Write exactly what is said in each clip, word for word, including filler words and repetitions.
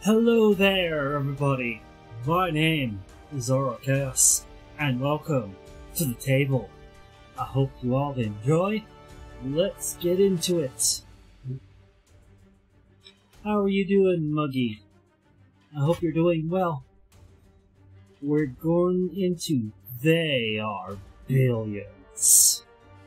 Hello there, everybody. My name is Zoro Chaos, and welcome to the table. I hope you all enjoy. Let's get into it. How are you doing, Muggy? I hope you're doing well. We're going into They Are Billions.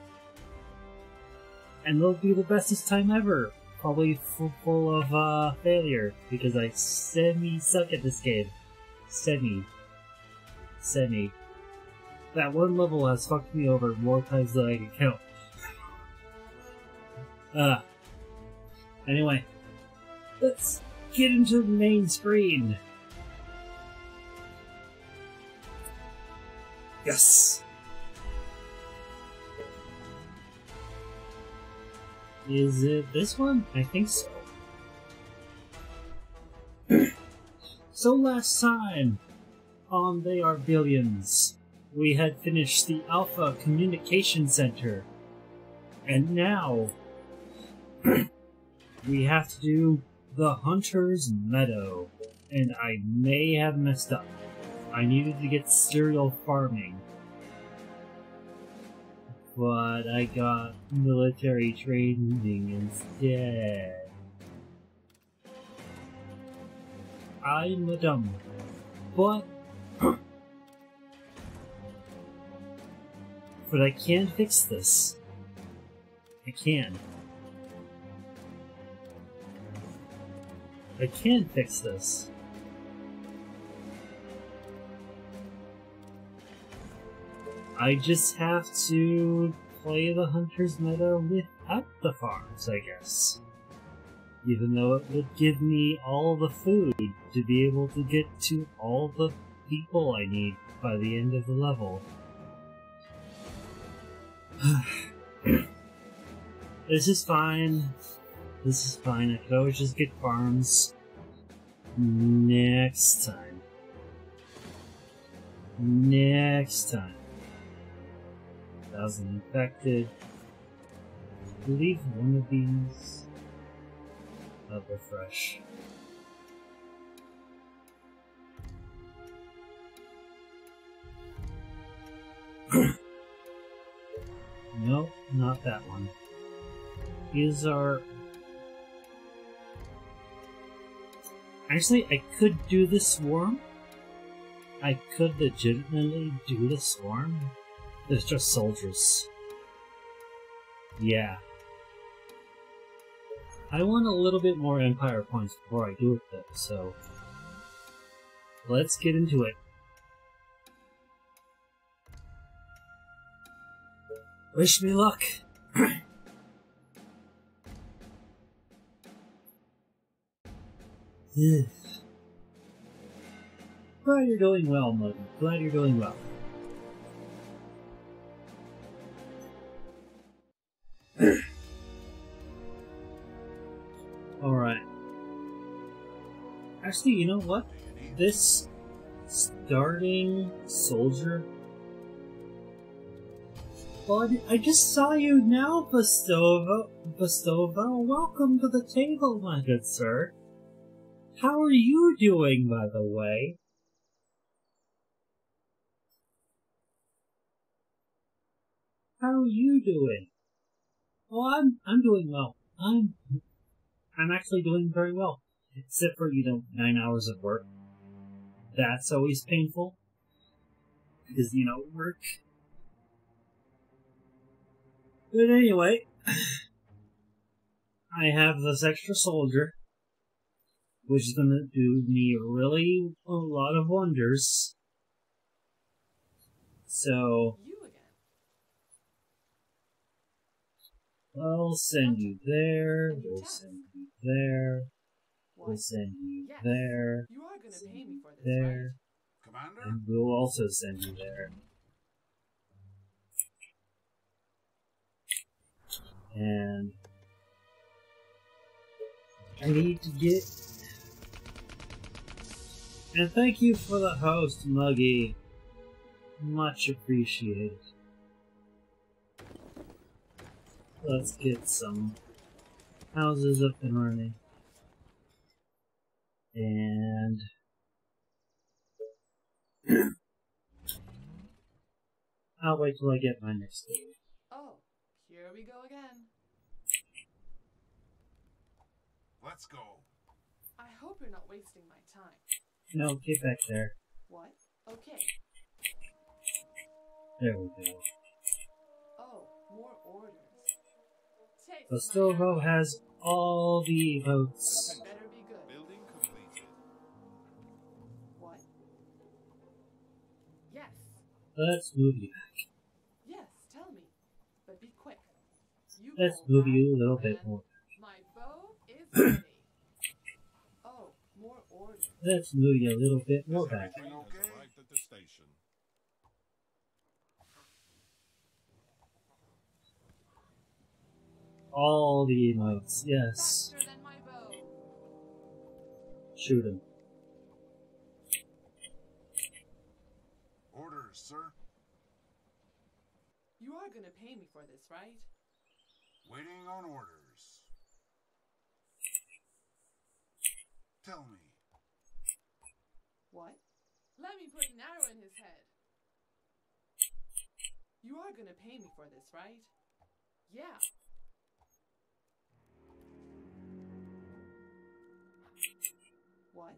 And it'll be the bestest time ever. Probably full, full of uh, failure, because I semi-suck at this game. Semi. Semi. That one level has fucked me over more times than I can count. uh, anyway, let's get into the main screen. Yes! Is it this one? I think so. So last time on They Are Billions, we had finished the Alpha Communication Center. And now, we have to do the Hunter's Meadow. And I may have messed up. I needed to get cereal farming. But I got military training instead. I'm a dumb one. But... but I can fix this. I can. I can fix this. I just have to play the Hunter's Meadow without the farms, I guess. Even though it would give me all the food to be able to get to all the people I need by the end of the level. This is fine. This is fine. I could always just get farms next time. Next time. Thousand infected. I believe one of these. I'll refresh. Nope, not that one. These are. Actually, I could do the swarm. I could legitimately do the swarm. It's just soldiers. Yeah. I want a little bit more Empire points before I do it though, so... let's get into it. Wish me luck! Glad you're doing well, Muggy. Glad you're doing well. Alright. Actually, you know what? This starting soldier... Well, I just saw you now, Bastova. Bastova. Welcome to the table, my good sir. How are you doing, by the way? How are you doing? Oh, I'm I'm doing well. I'm I'm actually doing very well, except for you know nine hours of work. That's always painful because you know work. But anyway, I have this extra soldier, which is gonna do me really a lot of wonders. So. I'll send you there, we'll send you there, we'll send you there, send you there, and we'll also send you there. And I need to get... And thank you for the host, Muggy. Much appreciated. Let's get some houses up and running. And I'll wait till I get my next day. Oh, here we go again. Let's go. I hope you're not wasting my time. No, get back there. What? Okay. There we go. Oh, more orders. Take The my Stovo arrow. has all the votes. Better be good. Building completed. What? Yes. Let's move you back. Yes, tell me. But be quick. You Let's go move back, you a little man. bit more. My bow is ready. Oh, more orders. Let's move you a little bit more Is back. everything Okay. has arrived at the station. All the emotes, yes. Faster than my bow. Shoot him. Orders, sir. You are gonna pay me for this, right? Waiting on orders. Tell me. What? Let me put an arrow in his head. You are gonna pay me for this, right? Yeah. What?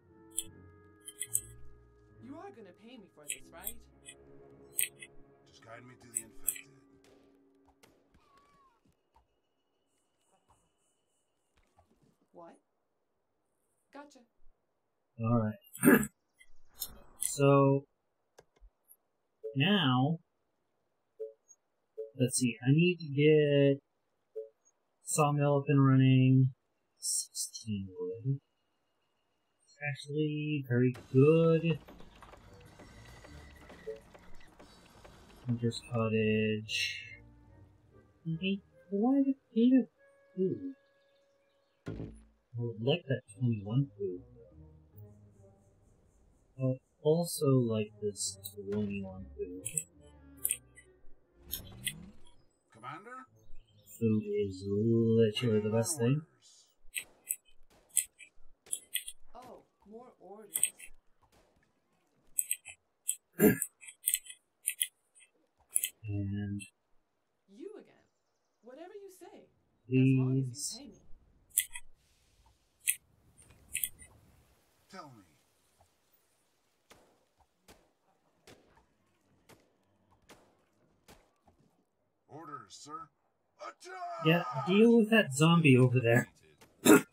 You are gonna pay me for this, right? Just guide me to the infected. What? Gotcha. Alright. So, now, let's see, I need to get Sawmill up and running. sixteen wood. Actually, very good. Hunter's Cottage. Need quite a bit of food. I would like that twenty-one food. I would also like this twenty-one food. Commander? Food is literally the Waiting best on thing. orders. Oh, more orders. And You again. Whatever you say. As long as these. you pay me. Tell me. Orders, sir. Attack! Yeah, deal with that zombie over there. Completed.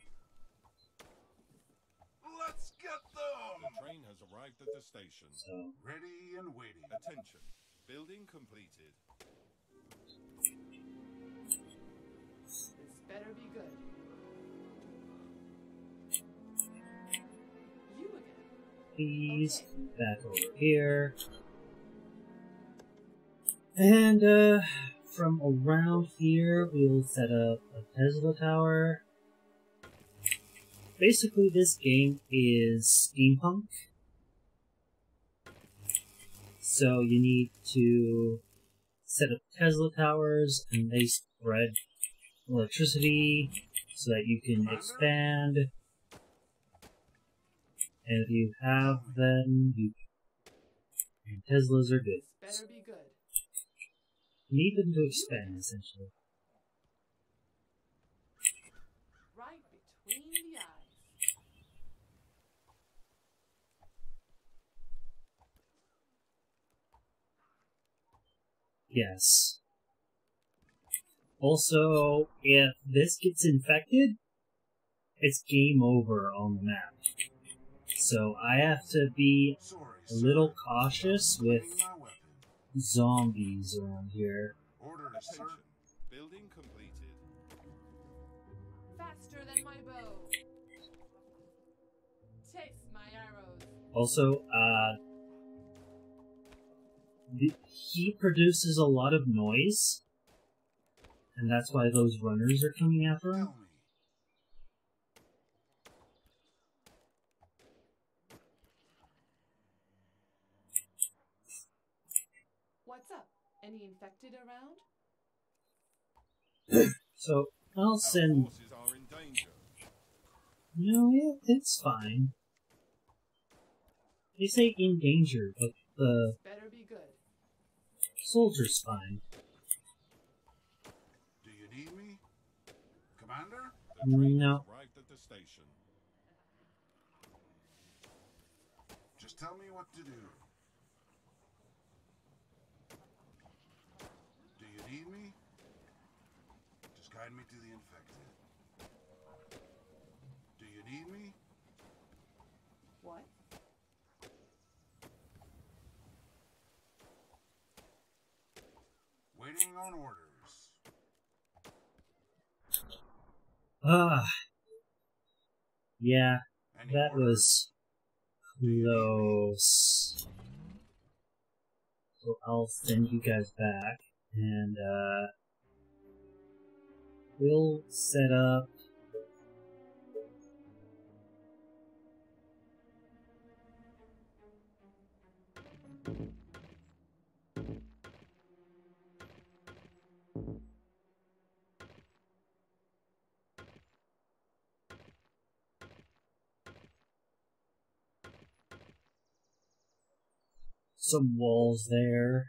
Let's get The them! train has arrived at the station. So, Ready and waiting. Attention. Building completed. This better be good. You again. these Okay. back over here. And, uh, from around here, we'll set up a Tesla tower. Basically, this game is steampunk. So you need to set up Tesla towers, and they spread electricity so that you can expand. And if you have them, you and Teslas are good. This better be good. You need them to expand, essentially. Right between the eyes. Yes. Also, if this gets infected, it's game over on the map. So I have to be Sorry, a sir. little cautious with Cleaning my weapon. zombies around here. Orders, sir. Attention. Building completed. Faster than my bow. Taste my arrows. Also, uh, the, he produces a lot of noise, and that's why those runners are coming after him. Tell me. What's up? Any infected around? So I'll Our send forces are in danger. No, it, it's fine. They say in danger, but the Better be good. soldier's fine. Do you need me? Commander? The train No. has arrived at the station. Just tell me what to do. Do you need me? Just guide me to the infected. Do you need me? What? Waiting on orders. Ah. Yeah, Any that orders? was close. So I'll send you guys back, and uh, we'll set up. Some walls there.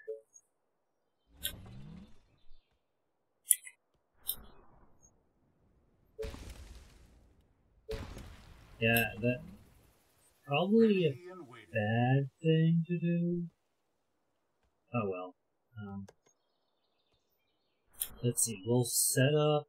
Yeah, that probably a Ready and waiting. bad thing to do. Oh well. Um, let's see. We'll set up.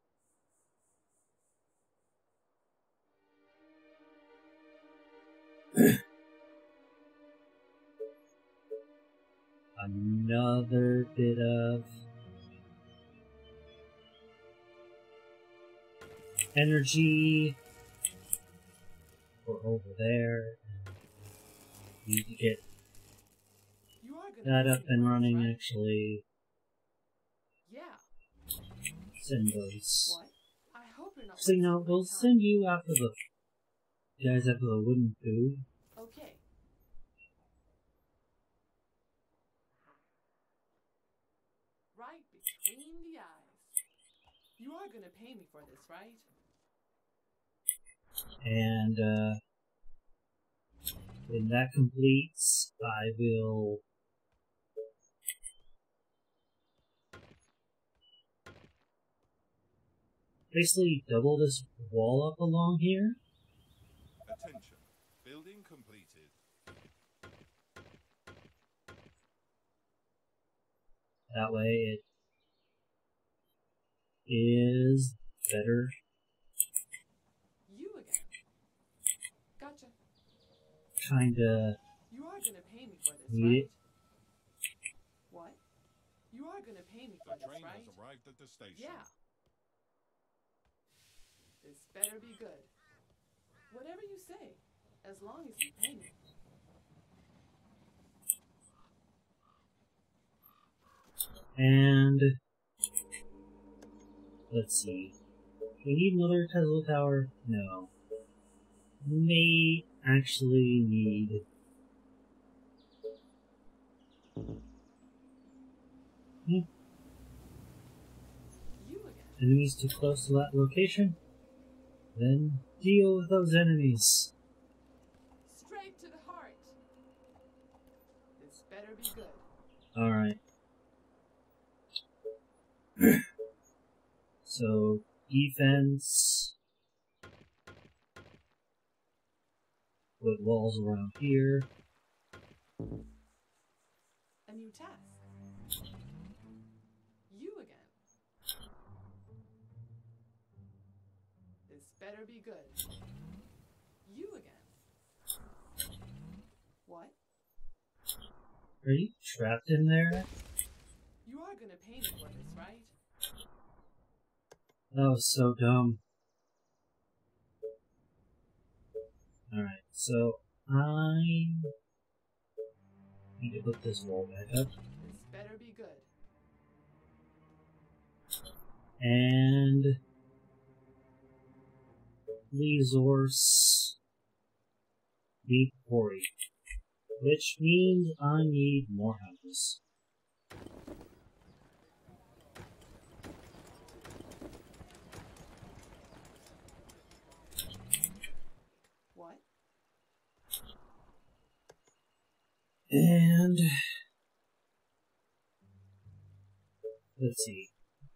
Another bit of energy for over there. Need to get You are gonna that pay up me and for this, running. right? Actually, Yeah. send those. What? I hope you're not. See, no, wasting my we'll time. send you after the guys after the wooden food. Okay. Right between the eyes. You are gonna pay me for this, right? And uh, when that completes, I will basically double this wall up along here. Attention. Building completed. That way it is better. You again. Gotcha. Kinda You are gonna pay me for this, Need right? it. What? You are gonna pay me The for this, train right? has arrived at the station. Yeah. This better be good. Whatever you say, as long as you pay me. and let's see. We need another Tesla tower? No. May actually need Hmm. You again. Enemies too close to that location? Then deal with those enemies. Straight to the heart. This better be good. Alright. So, defense. Put walls around here. A new task. You again. This better be good. You again. What? Are you trapped in there? You are gonna pay me for this, right? That was so dumb. Alright, so I need to put this wall back up. This better be good. And resource need quarry, which means I need more houses. And let's see.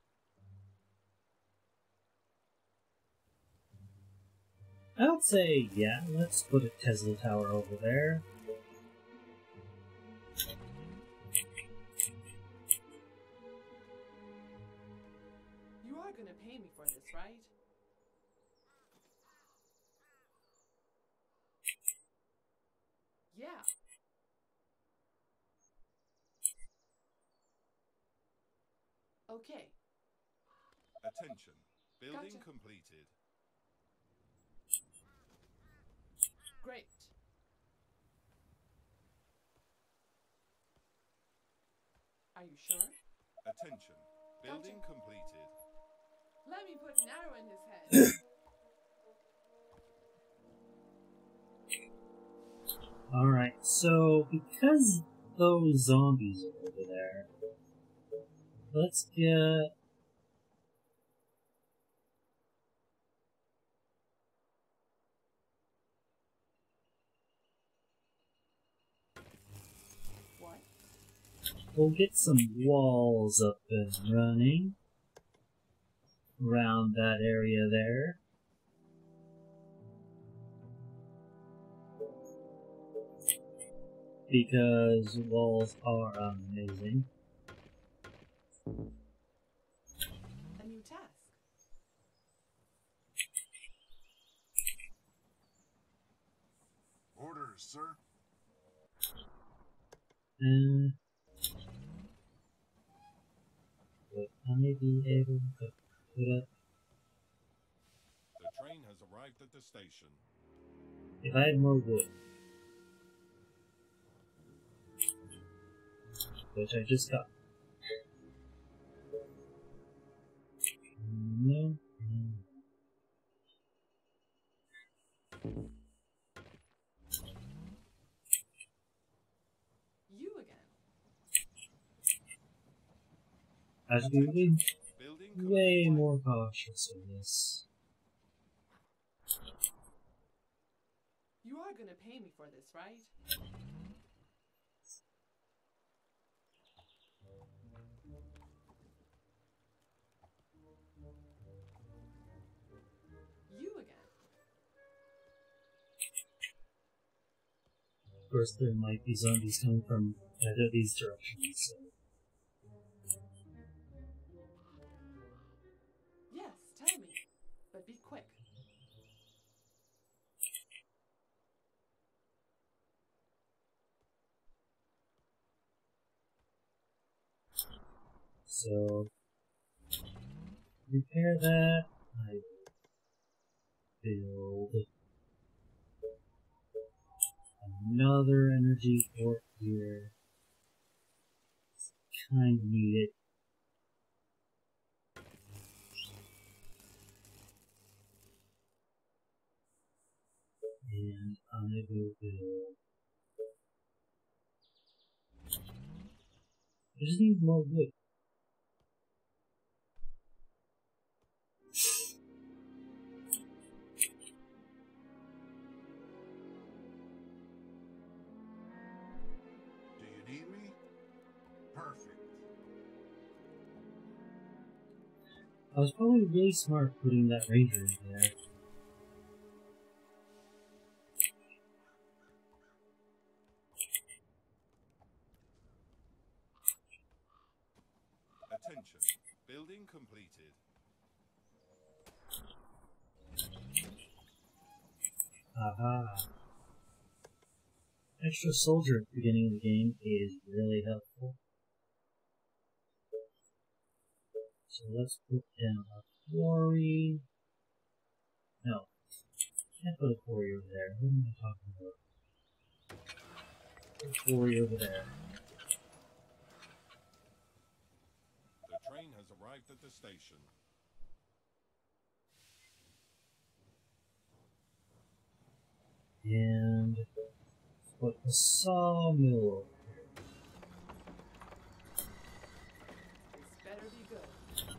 I would say, yeah, let's put a Tesla tower over there. You are gonna pay me for this, right? Yeah. Okay. Attention. Building Gotcha. completed. Great. Are you sure? Attention. Building Gotcha. completed. Let me put an arrow in his head. Alright, so because those zombies are over there, let's get... What? We'll get some walls up and running around that area there. Because walls are amazing. A new task. Orders, sir. And would I be able to put up... The train has arrived at the station. If I had more wood, which I just got. No. no. You again. I should be way, Building way completed. more cautious of this. You are gonna pay me for this, right? You again. Of course, there might be zombies coming from either of these directions, so... Yes, tell me. But be quick. So... repair that. I build another energy port here. Kind of need it. And I will build. I just need more wood. Do you need me? Perfect. I was probably really smart putting that ranger in there. Attention. Building completed. Aha. Extra soldier at the beginning of the game is really helpful. So let's put down a quarry. No. Can't put a quarry over there. What am I talking about? Put a quarry over there. The train has arrived at the station. And put the sawmill over here. This better be good.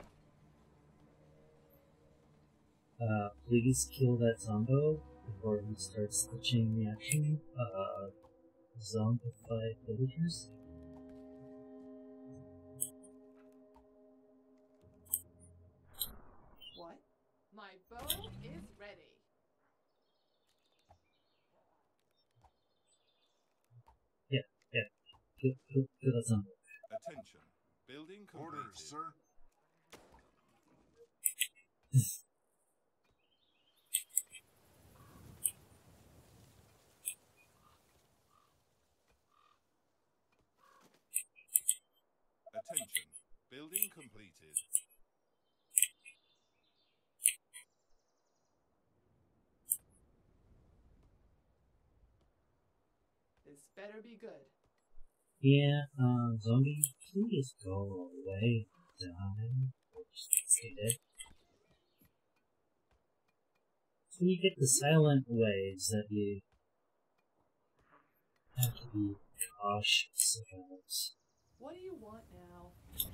Uh, please kill that Zombo before he starts the chain reaction. Uh, Zombified villagers? What? My bow is ready. Yeah, yeah. Kill, kill, kill that zombie. Attention. Building completed. Order, sir. Attention. Building completed. This better be good. Yeah, um, zombie, please go away. Die. Or just stay dead. So you get the silent waves that you have to be cautious about. What do you want now?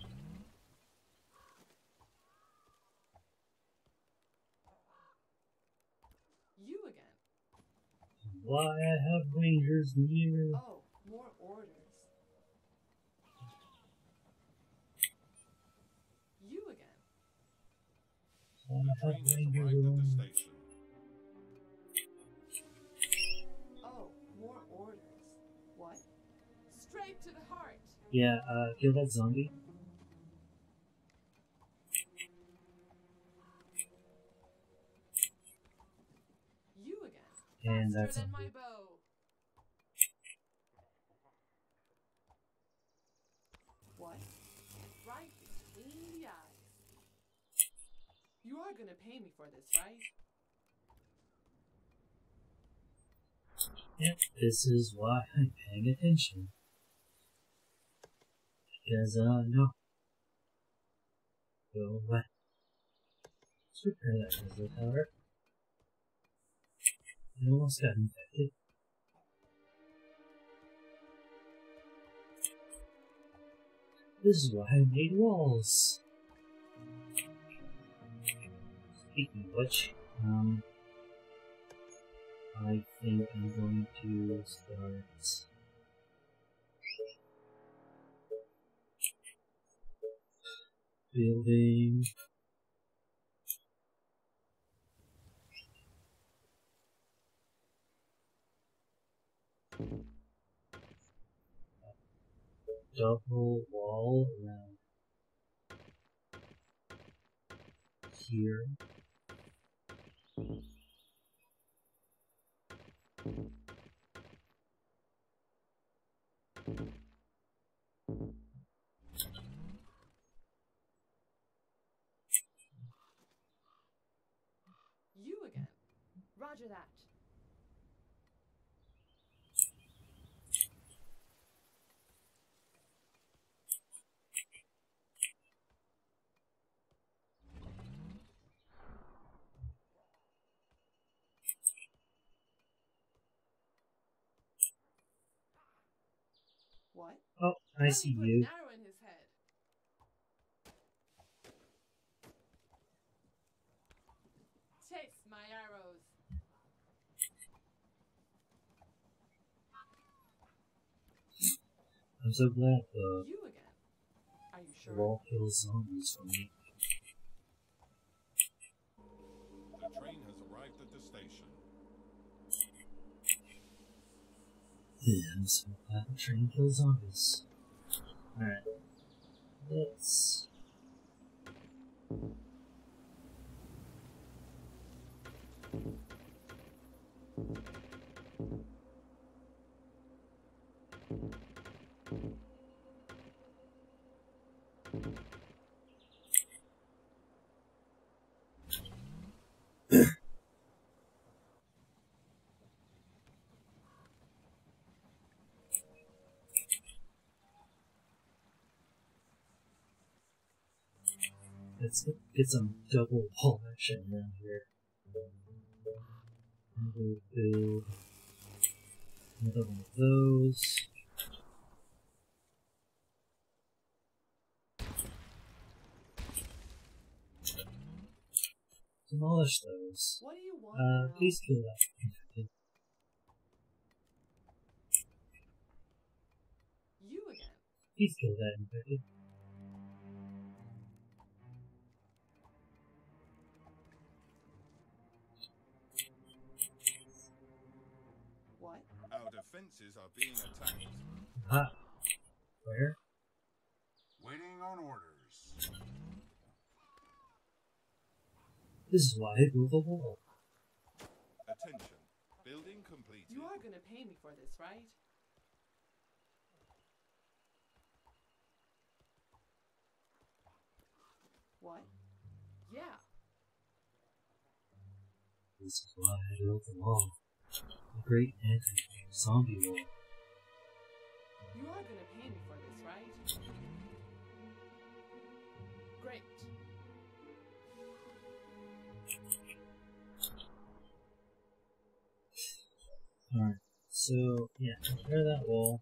You again. Why I have rangers near? Oh, more orders. You again. Why The I have train has rangers arrived at the around? station. Oh, more orders. What? Straight to the heart. Yeah, uh, kill that zombie. You again. And Faster that's than zombie. my bow. What? Right between the eyes. You are gonna pay me for this, right? Yep, this is why I'm paying attention. Because, uh, no. Go away. Let's repair that Tesla tower. I almost got infected. This is why I made walls. Speaking of which, um, I think I'm going to start building a double wall around here. You again. Roger that. What? Oh, I Let see me put you. an arrow in his head. Taste my arrows. I'm so glad the You again. Are you sure? wall kills zombies for me. The train has arrived at the station. Yeah, I'm so glad the train kills zombies. Alright. Let's let's get, get some double wall action around here. And we'll build another one of those. Demolish those. What do you want Uh, now? please kill that infected. Please kill that infected. What? Our defenses are being attacked. Ah. Where? Waiting on orders. This is why I built a wall. Attention. Building completed. You are gonna pay me for this, right? What? Yeah. This is why I built the wall. A great anti-zombie wall. You are gonna pay me for this, right? Great. Alright, so, yeah, repair that wall.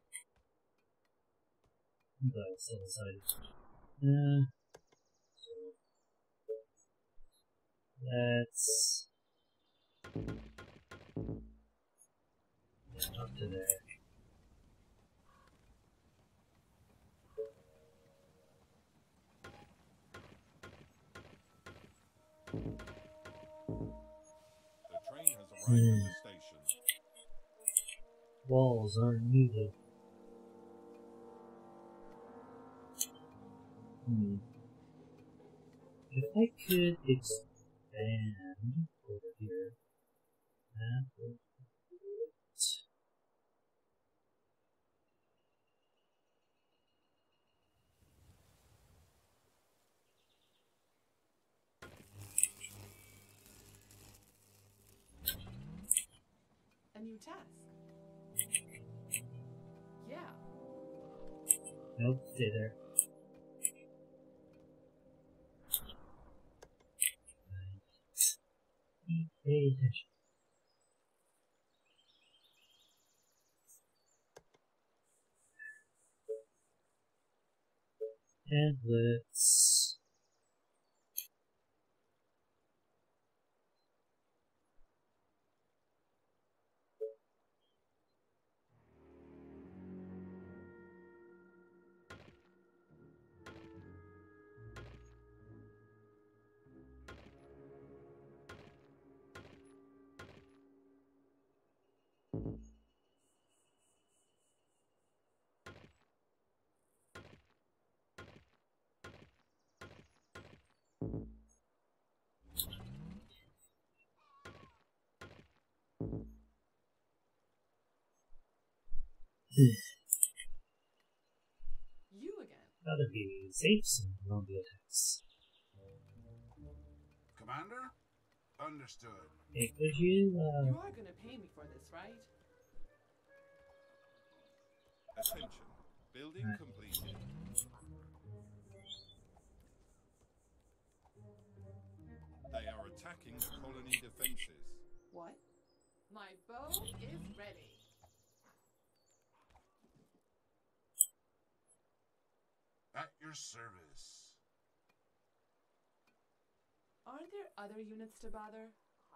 That was set aside. Uh, so, let's... Yeah, up to there. The train has arrived at the station. Walls aren't needed. Hmm. If I could expand over here, that would be great. A new task. Yeah. Nope, stay there. Pay attention. And let's... You again. Gotta be safe some zombie attacks. Commander? Understood. Hey, could you, uh... You are gonna pay me for this, right? Attention. Building Right. completed. They are attacking the colony defenses. What? My bow is ready. At your service. Aren't there other units to bother?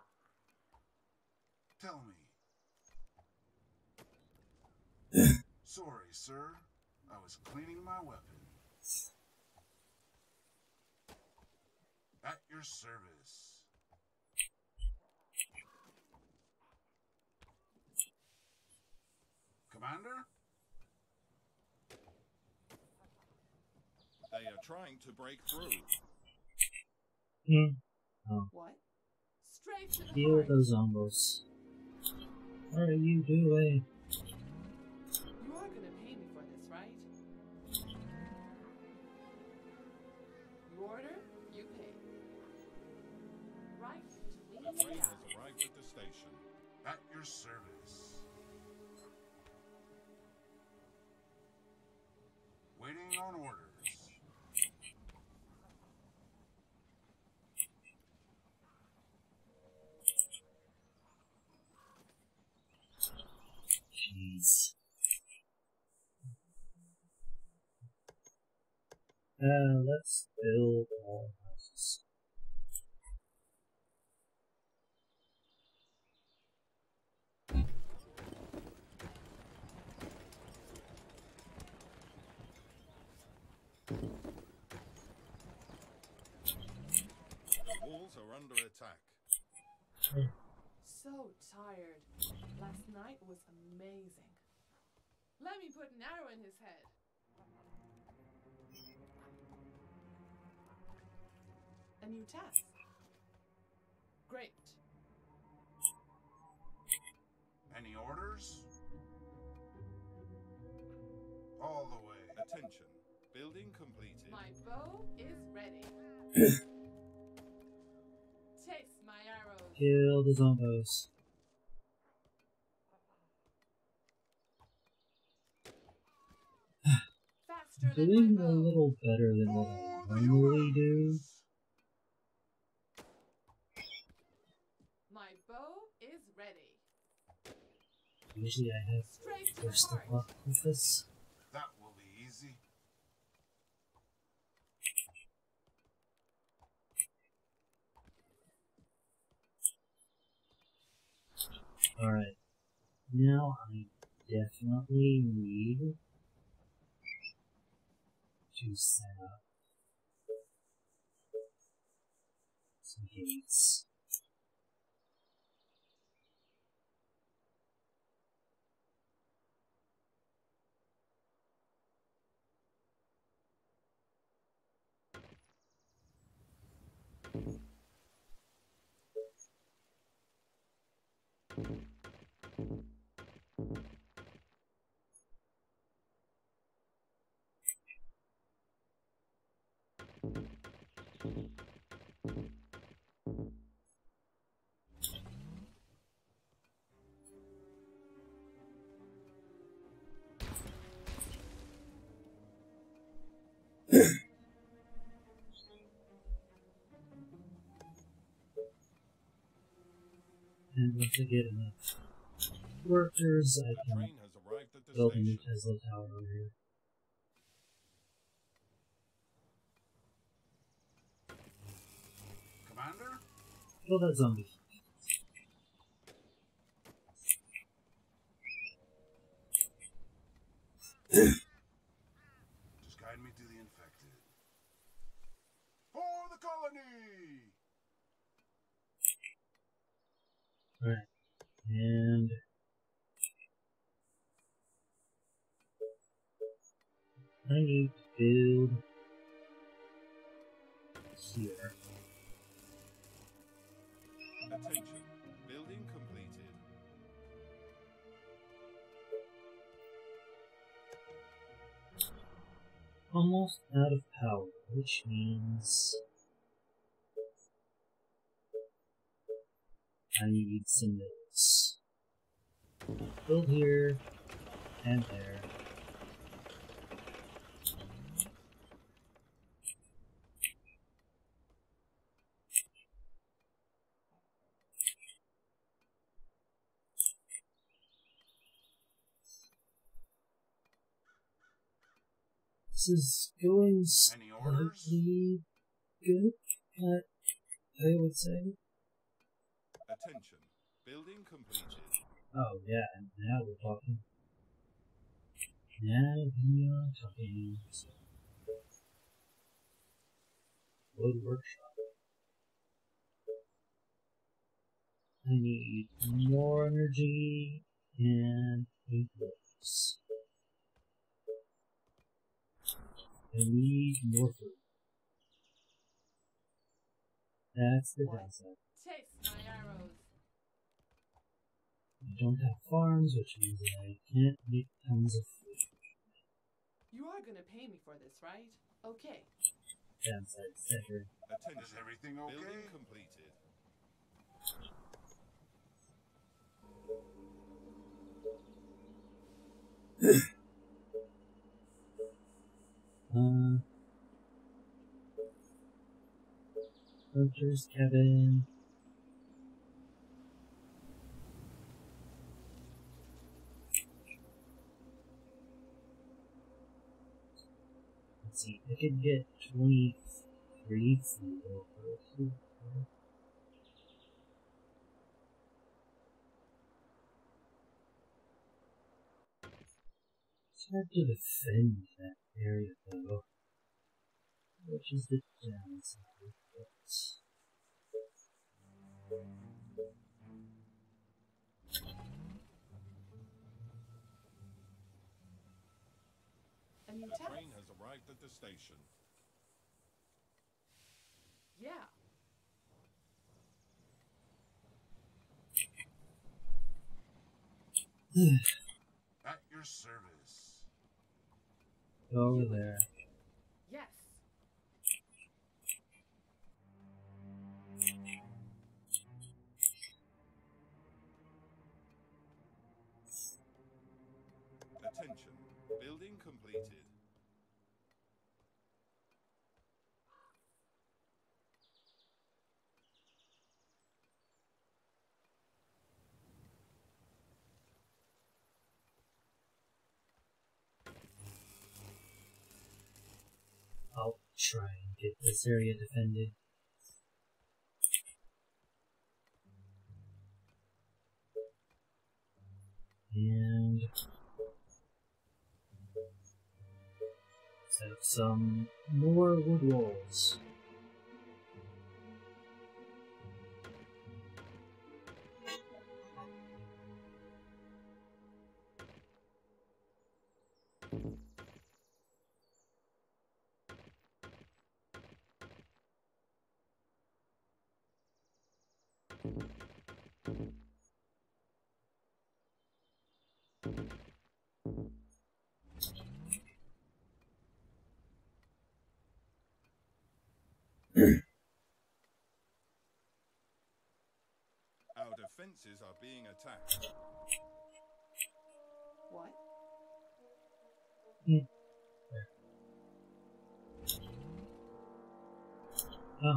Tell me. Sorry, sir. I was cleaning my weapons. At your service. Commander? They are trying to break through. Hmm. Oh. What? Straight to the Deal with point. those zombos. What are you doing? You are gonna pay me for this, right? You order, you pay. Right The between train the has eyes. arrived at the station. At your service. Waiting on orders. Jeez. Uh, let's build all houses. Lands are under attack. So tired. Last night was amazing. Let me put an arrow in his head. A new task. Great. Any orders? All the way. Attention. Building completed. My bow is ready. Taste my arrows. Kill the zombos. Faster than Doing my a bow. little better than what I normally do. My bow is ready. Usually I have Straight to first the of heart. luck with this. That will be easy. Alright. Now I definitely need to set up some gates. And once I get enough workers, I The can train has arrived at the build a new station. Tesla tower over here. Commander? Kill that zombie. Just guide me to the infected. For the colony! Alright. And I need to build here. Attention. Building completed. Almost out of power, which means I need some mills. Build here and there. This is going Any orders? slightly good, but I would say. Attention. Building completed. Oh yeah, and now we're talking. Now we are talking. So, wood workshop. I need more energy and eight wood. I need more food. That's the What? downside. Taste my arrows. I don't have farms, which means that I can't make tons of food. You are gonna pay me for this, right? Okay. Downside, Cedric. Is Attention. everything okay? Building completed. Uh, Hunter's cabin. Let's see, I could get twenty-three food over here. It's hard to defend that area though, which is the downside. But A new The test. train has arrived at the station. Yeah. At your service. Go over there. Yes. Attention. Building completed. I'll try and get this area defended. And set up some more wood walls. Our defenses are being attacked. What? Hmm. Oh.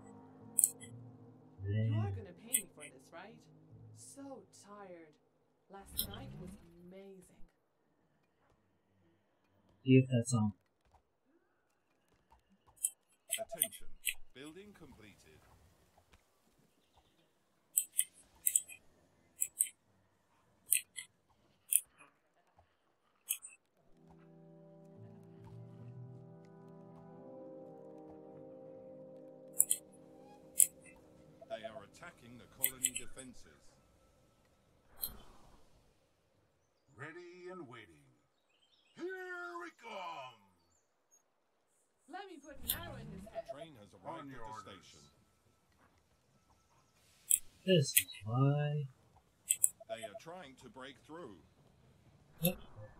You are Then gonna pay me for this, right? So tired. Last night was amazing. see if that's on. Attention. Building completed. They are attacking the colony defenses. Ready and waiting. Here we come! Let me put an arrow in his head. Train has arrived On at your the orders. station. This is why. They are trying to break through. Yep.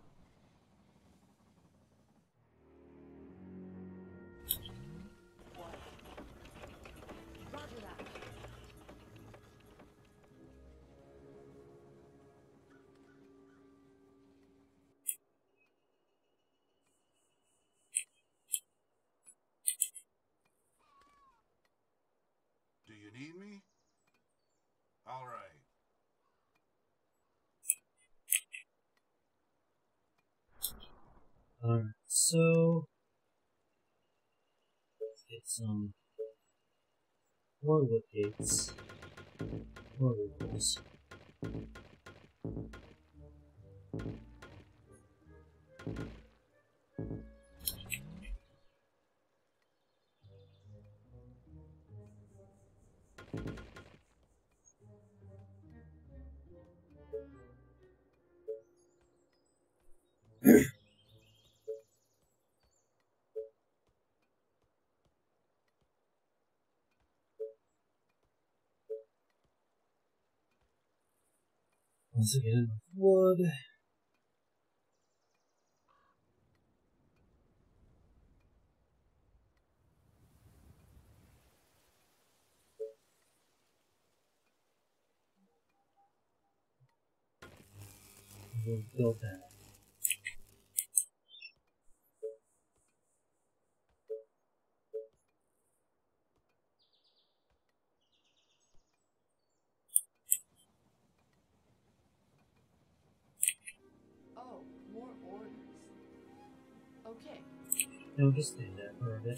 What? Roger that. Do you need me? All right. Alright, so let's get some more wood gates. More wood walls. Once again, wood. We'll build that. Oh, more orders. Okay. No, just stay there for a bit.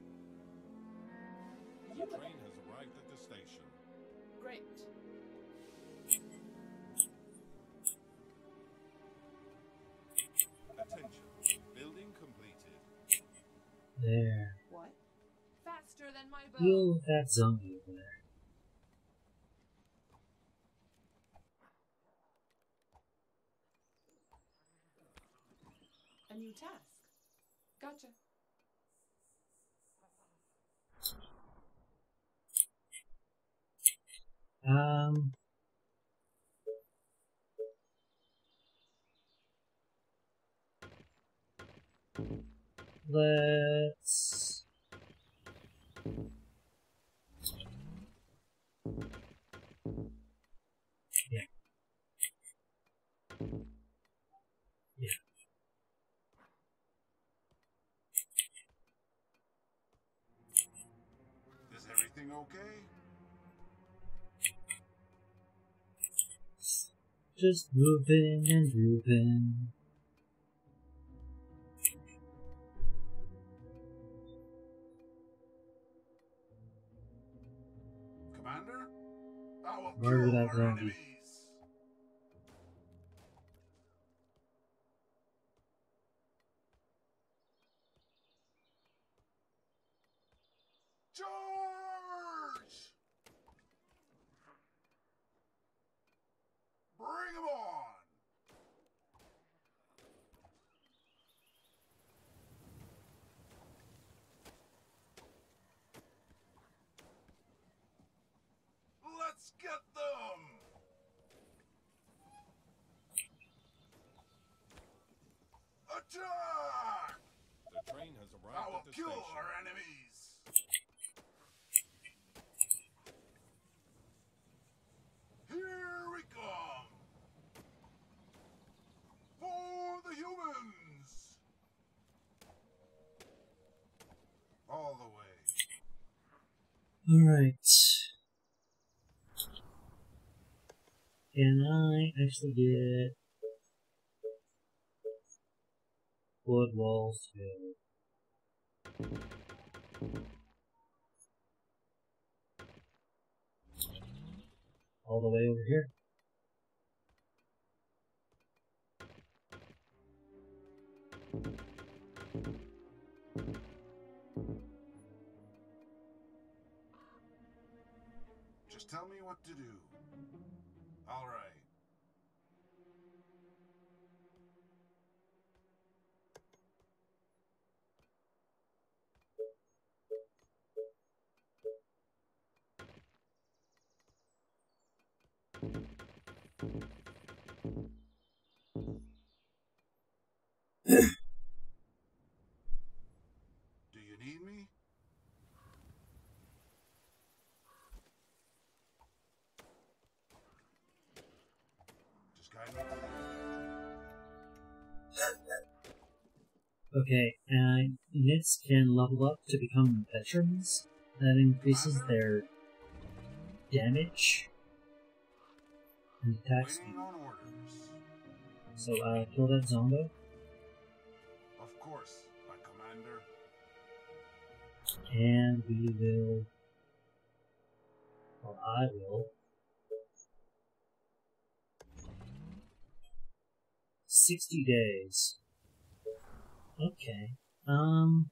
The You train has arrived at the station. Great. Attention. Building completed. There. What? Faster than my bow. Deal with that zombie over there. new task. Gotcha. Um. Let's. Yeah. Yeah. Is everything okay? Just moving and moving. Commander? I will Murder kill that our zombie. enemies. Charge! Bring 'em on! Let's get them! Attack! The train has I arrived will at the kill station. our enemies! Here we come! For the humans! All the way. Alright. Can I actually get wood walls built? All the way over here? Just tell me what to do. All right. Do you need me? Just guide me to the Okay, and units can level up to become veterans. That increases their damage and attack speed. waiting on orders. So, uh, kill that zombie. Of course, my commander. And we will, or I will, sixty days. Okay, um,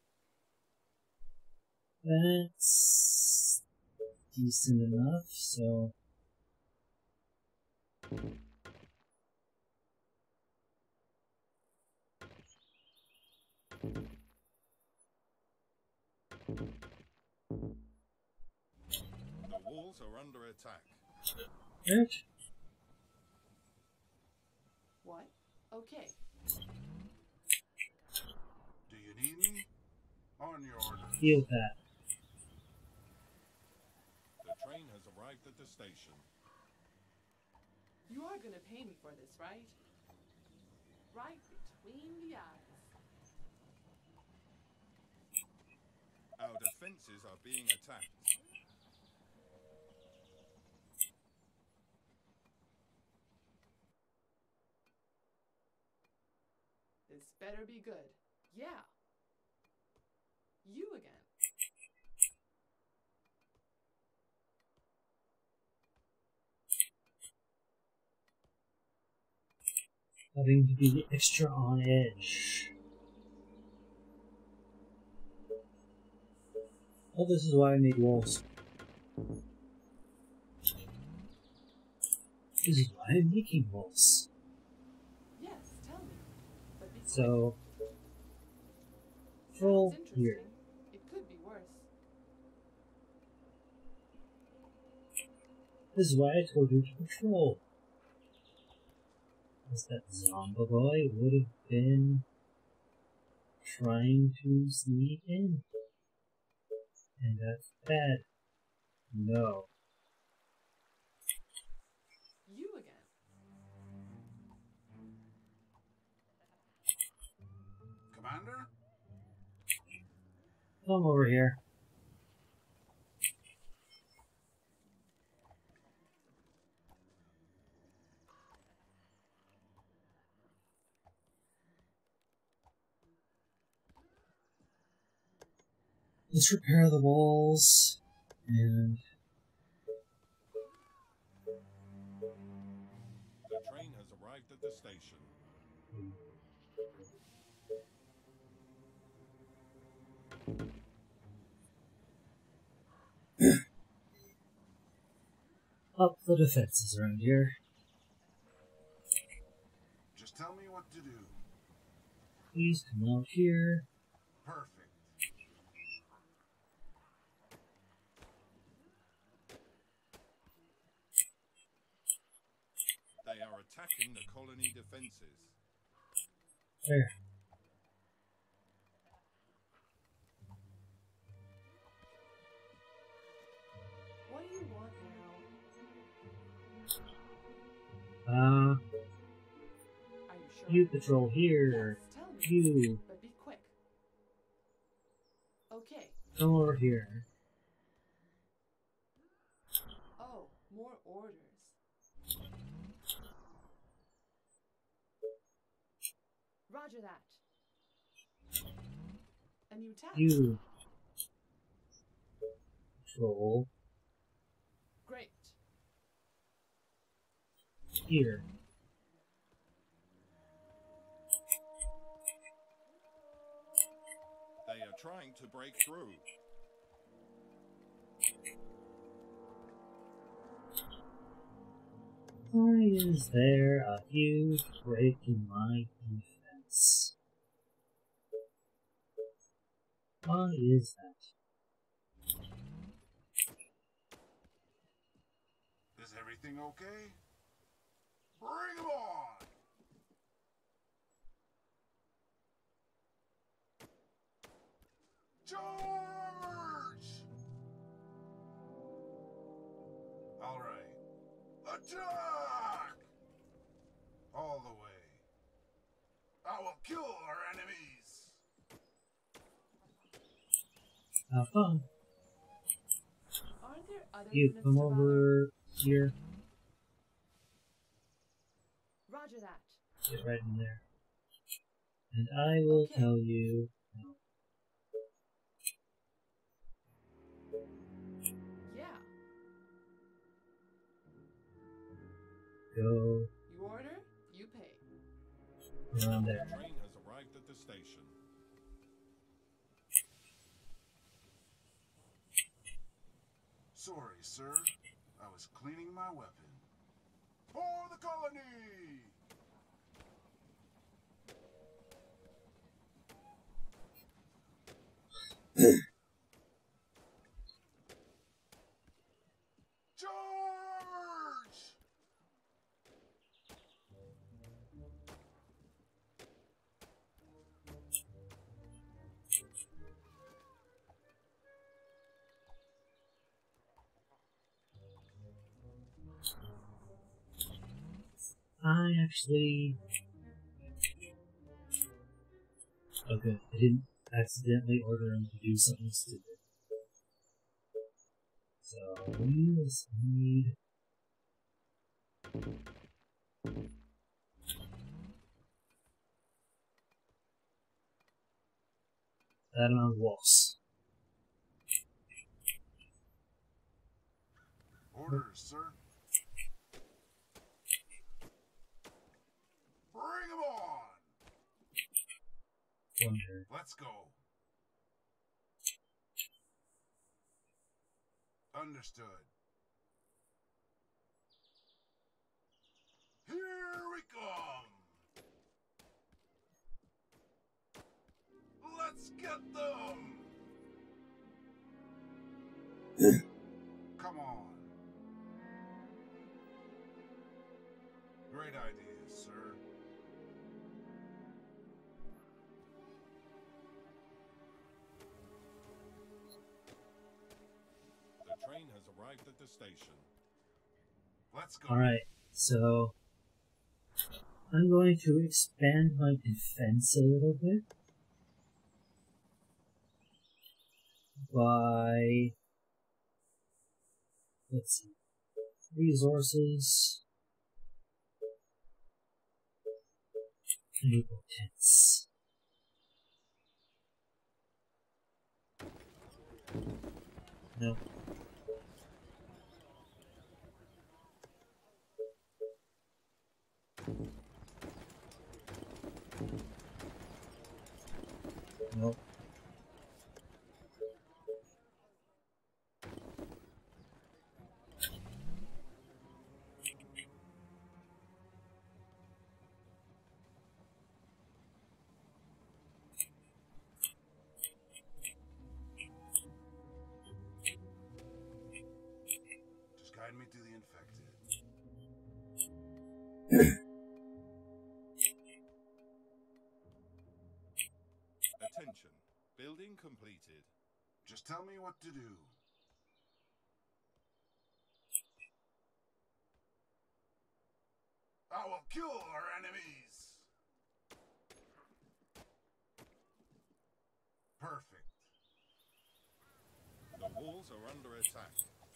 that's decent enough, so, The walls are under attack. right? What? Okay. Do you need me? On your orders. Heal that. The train has arrived at the station. You are gonna pay me for this, right? Right between the eyes. Our defenses are being attacked. This better be good. Yeah. You again. Having to be extra on edge. Oh, this is why I made walls. This is why I'm making walls. Yes, tell me. But be So, patrol Sounds here. interesting. It could be worse. This is why I told you to patrol. Because that zombie boy would have been trying to sneak in. And that's bad. No. You again. Commander? Come over here. Let's repair the walls and The train has arrived at the station. up the defenses around here. Just tell me what to do. Please come out here. Perfect. They are attacking the colony defenses. There. What do you want now? Uh, Are you sure? you patrol here. Yes, tell me. You But be quick. Okay. come over here. Oh, more orders. Roger that. A new task. You patrol Great. here. They are trying to break through. Why is there a huge break in my defense? Why is that? Is everything okay? Bring 'em on! Charge! All right. Attack! All the way. I will kill our enemies. Have fun. Aren't there other You units come to bother? over here. Roger that. Get right in there. And I will Okay. tell you. No. Yeah. Go You order, you pay. around The there. train has arrived at the station. Sorry, sir. I was cleaning my weapon. For the colony! Charge! I actually. Okay, I didn't accidentally order him to do something stupid. So we just need. That amount of walls. Orders, sir. Bring 'em on! Wonder. Let's go. Understood. Here we come! Let's go! Get them! Come on. Great idea, sir. The train has arrived at the station. Let's go. Alright, so I'm going to expand my defense a little bit by, let's see, resources, enable tents. Nope. Nope. Just guide me to the infected. Attention. Building completed. Just tell me what to do. I will kill our enemies. Perfect. The walls are under attack.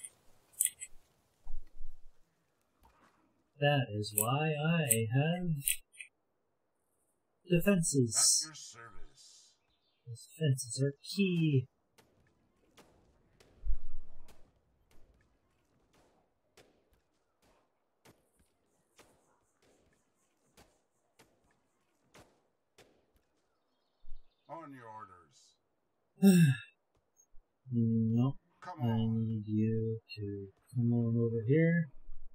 That is why I have At defenses. your service. Defenses are key. On your orders. Nope. Come I on. need you to come on over here.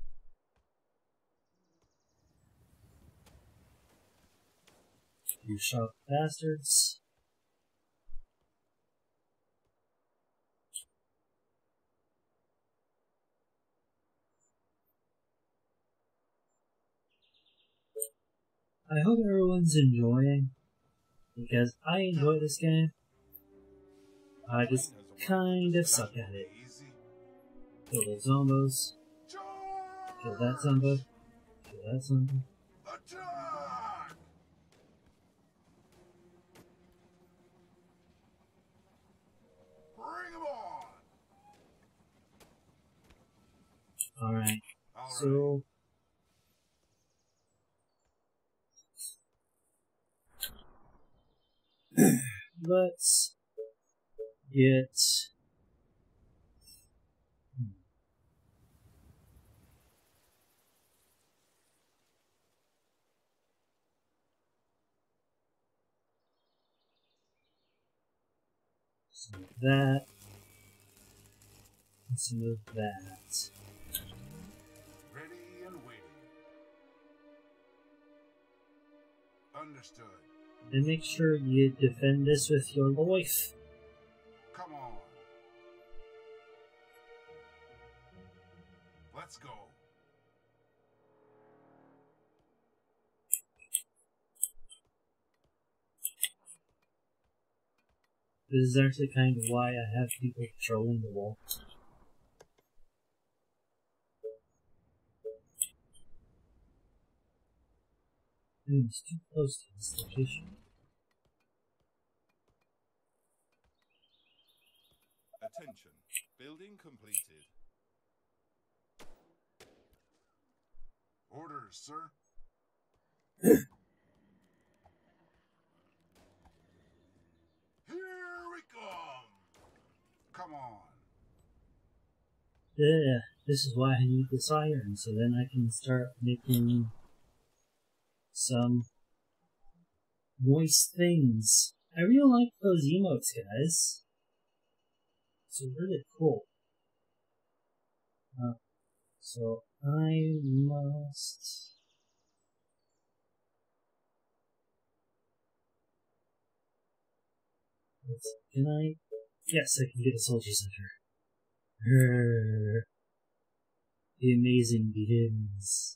You sharp bastards. I hope everyone's enjoying, because I enjoy this game. I just kind of suck at it. Easy. Kill those zombos. Kill that zombo. Kill that zombo. Attack! Bring 'em on! Alright, All right. so let's get some of that and some of that. Ready and waiting. Understood. And make sure you defend this with your life. Come on. Let's go. This is actually kind of why I have people patrolling the wall. Hmm, it's too close to this location. Attention. Building completed. Orders, sir. Here we come. Come on. Yeah, this is why I need this iron, so then I can start making some moist things. I really like those emotes, guys. It's really cool. Uh, so I must... Let's, can I? Yes, I can get a soldier center. Grrr. The amazing begins.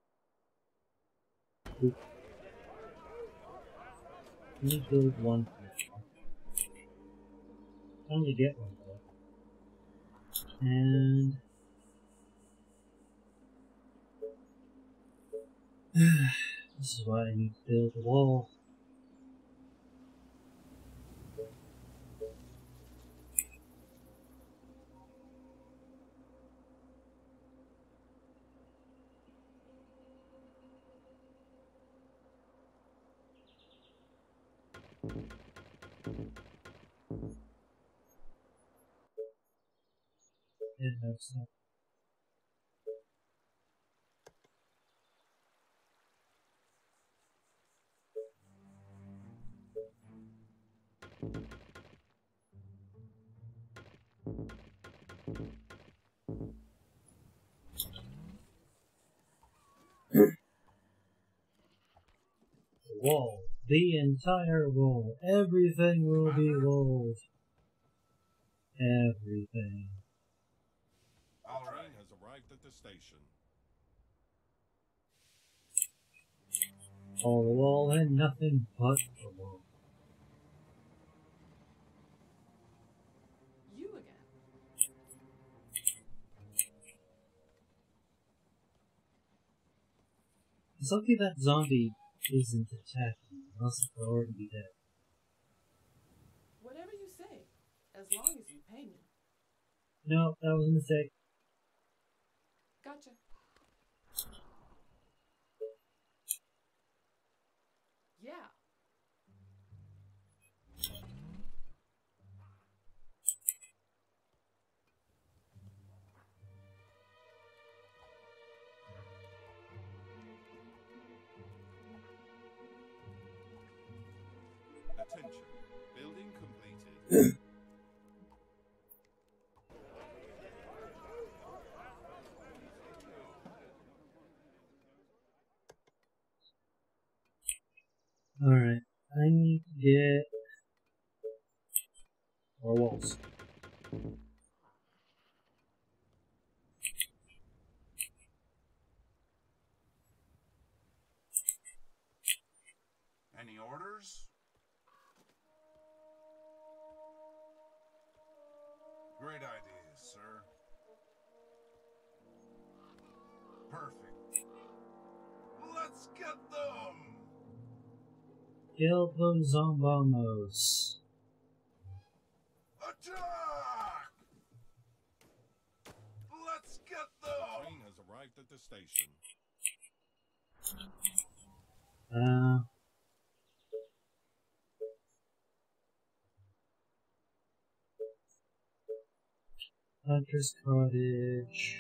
Oop. Let me build one now. Finally get one though. And this is why I need to build a wall. Yeah, that's not. Wall. The entire wall. Everything will be walled. Everything. The All train right. has arrived at the station. All the wall and nothing but the wall. You again. It's lucky that zombie isn't attacking, unless it's already be dead. Whatever you say, as long as you pay me. No, that was a mistake. Gotcha. Yeah. Attention. Building completed. Alright, I need to get more walls. Any orders? Great ideas, sir. Perfect. Let's get them! Kill those zombamos. Attack! Let's get The them! train has arrived at the station. Uh. Hunter's Cottage.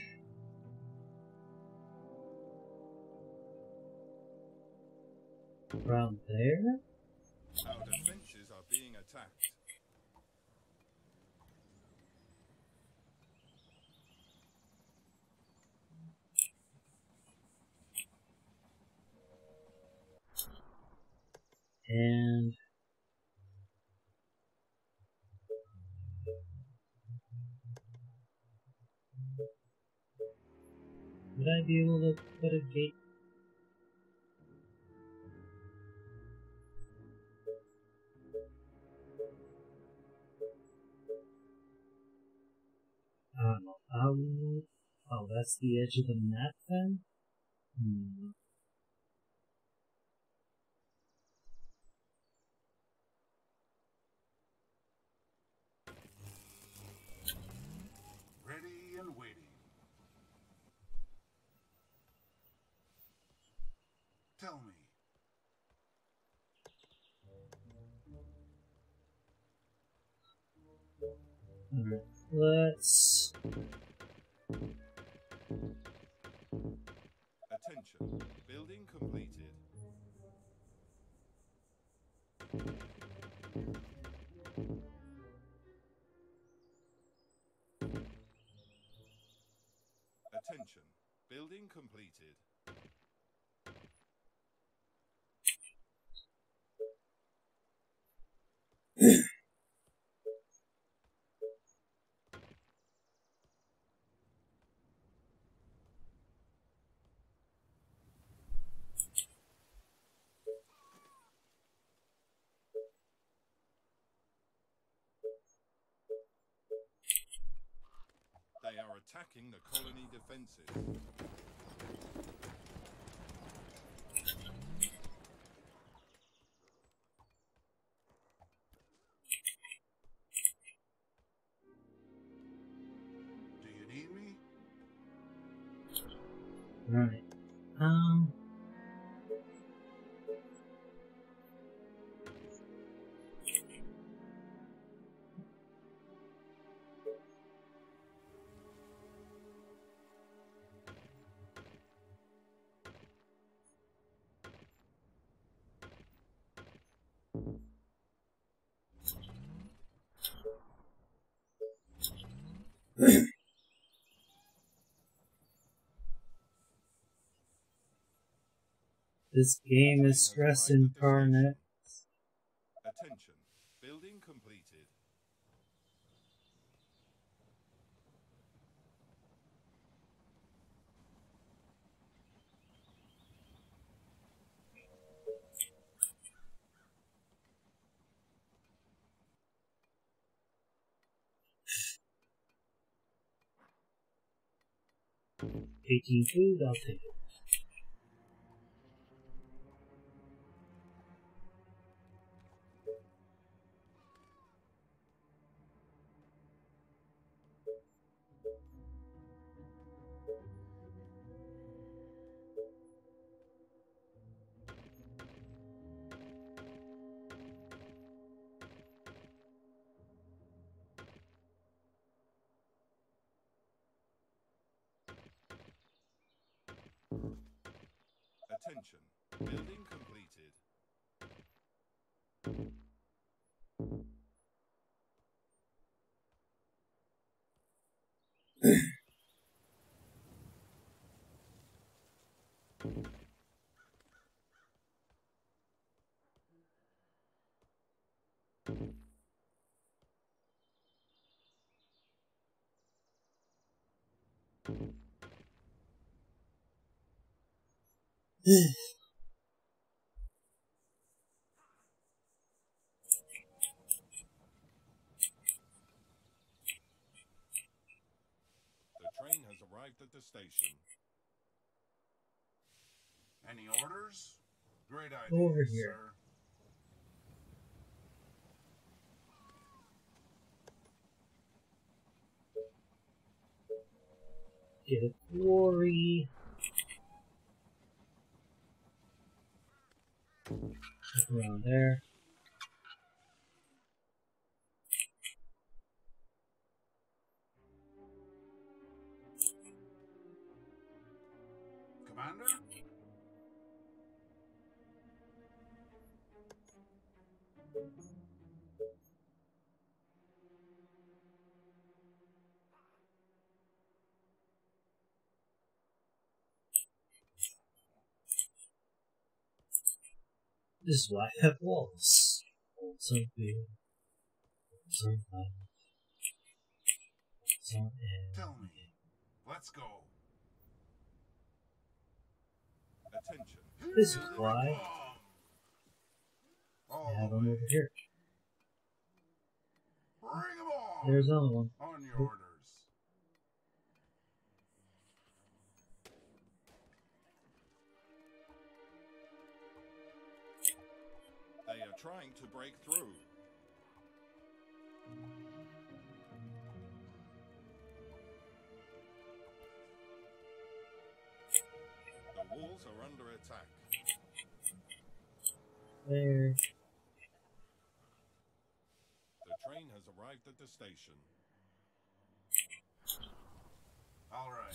Around there? Our defenses are being attacked. And would I be able to put a gate? I don't know. Um, oh, that's the edge of the map then? Hmm. Ready and waiting. Tell me. Alright, let's... Attention. Building completed. Attention. Building completed. attacking the colony defenses. Do you need me? Right. Um. This game is stress incarnate. Attention. Building completed. Taking food, I'll take it. Attention. Building completed. The train has arrived at the station. Any orders? Great idea, Over here. sir. Get a quarry. Look around there. Commander? This is why I have walls. Walls are big. Walls are loud. Walls are air. Tell me. Let's go. Attention. This is why All I have the them way. over here. Bring 'em on. There's another one. On your orders. They are trying to break through. The walls are under attack. There. The train has arrived at the station. All right.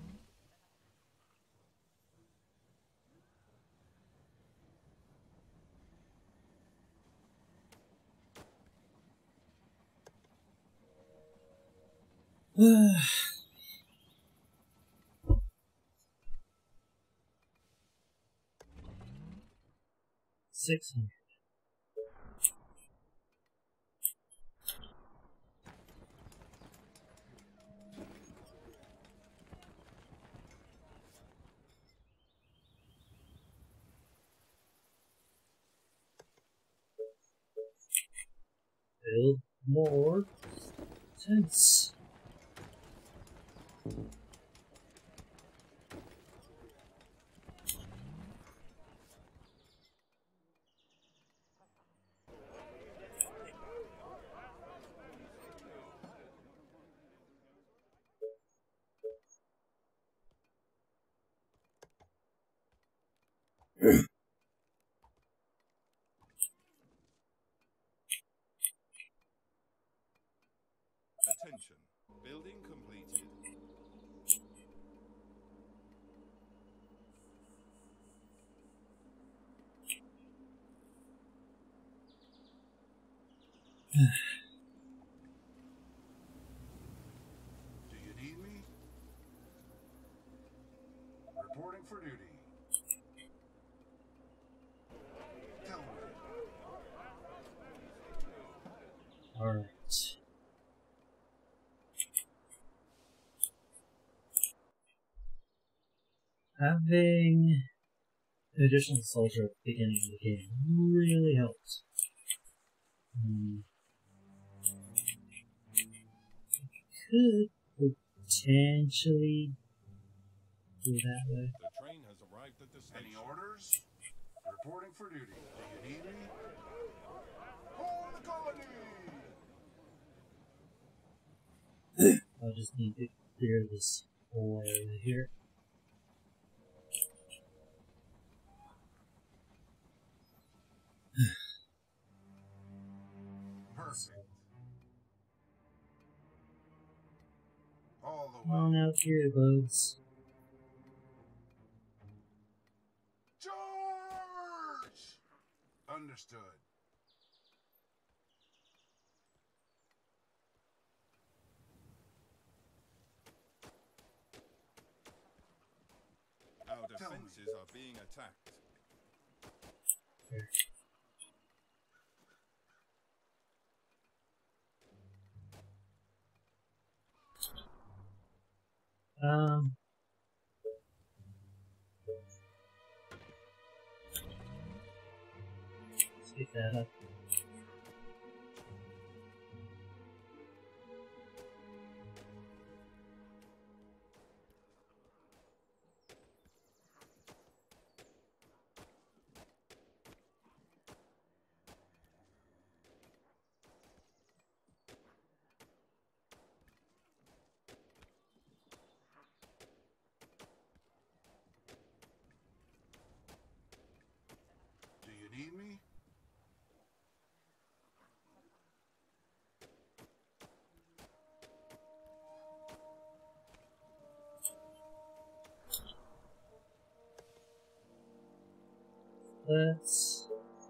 Six hundred. Build more tents. Attention. Building completed. Do you need me? Reporting for duty. Tell me. Alright. Having an additional soldier at the beginning of the game really helps. Hmm. Could potentially do that way. The train has arrived at the station. Any orders? Reporting for duty. Do you need me? Hold the colony! I'll just need to clear this whole area here. Perfect. All the way. On out here, buds. Charge! Understood. Our Tell me. defenses are being attacked. Here. Um. Let's get that up. Do you need me? Let's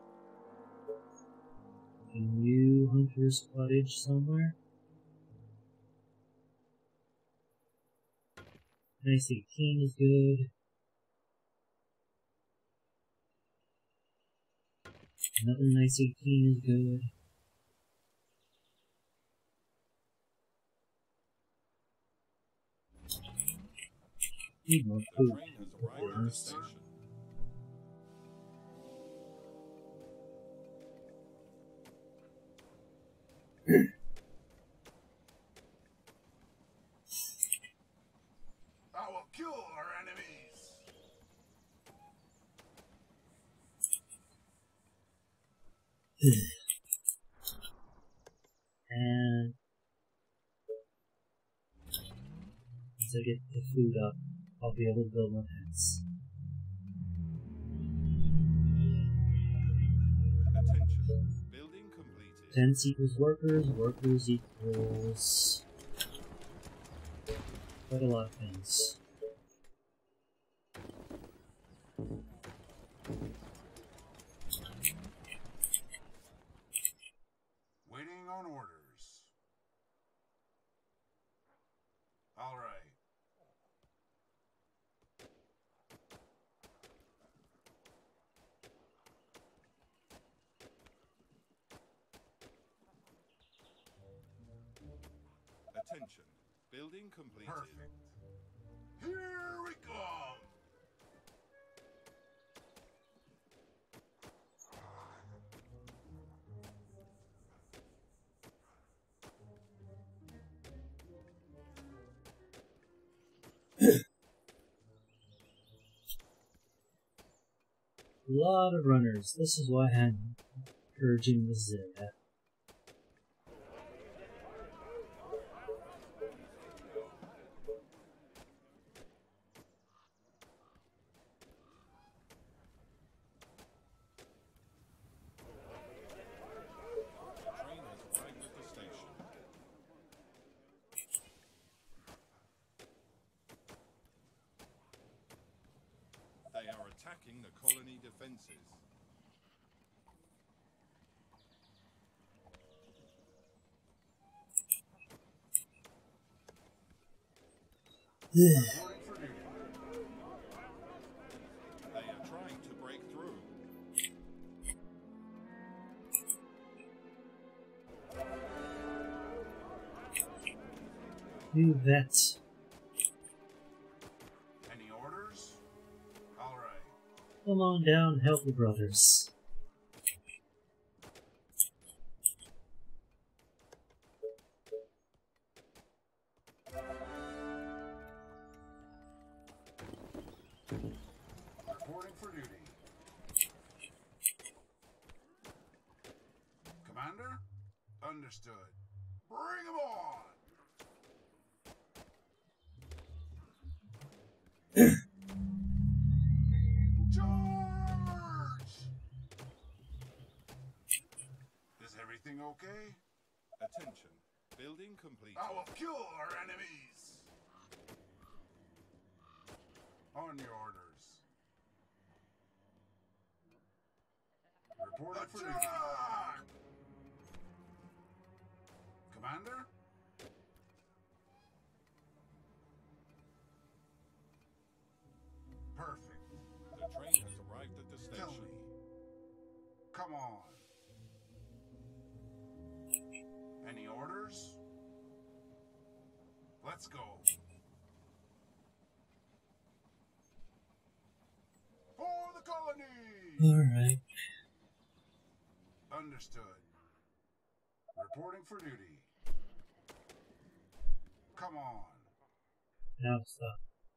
a new hunter's cottage somewhere. Nice eighteen is good. Another nice eighteen is good. Need more The food. train has arrived at the Honest. station. I will kill our enemies. And once I get the food up, I'll be able to build my fence. Attention. Building completed. Fence equals workers, workers equals quite a lot of things. Waiting on orders. All right. Attention. Building completed. Perfect. Here we come. lot of runners. This is why I'm purging this area. They are attacking the colony defenses. Reporting for duty. They are trying to break through. Do that. Any orders? All right. Come on down, help your brothers. Reporting for duty. Commander? Understood. Bring 'em on! Charge! Is everything okay? Attention. Building complete. I will kill our enemies! On your orders. Reporting for duty. Commander? Perfect. The train has arrived at the Tell station. me. Come on. Any orders? Let's go. For the colony! Alright. Understood. Reporting for duty. Come on. Now stop.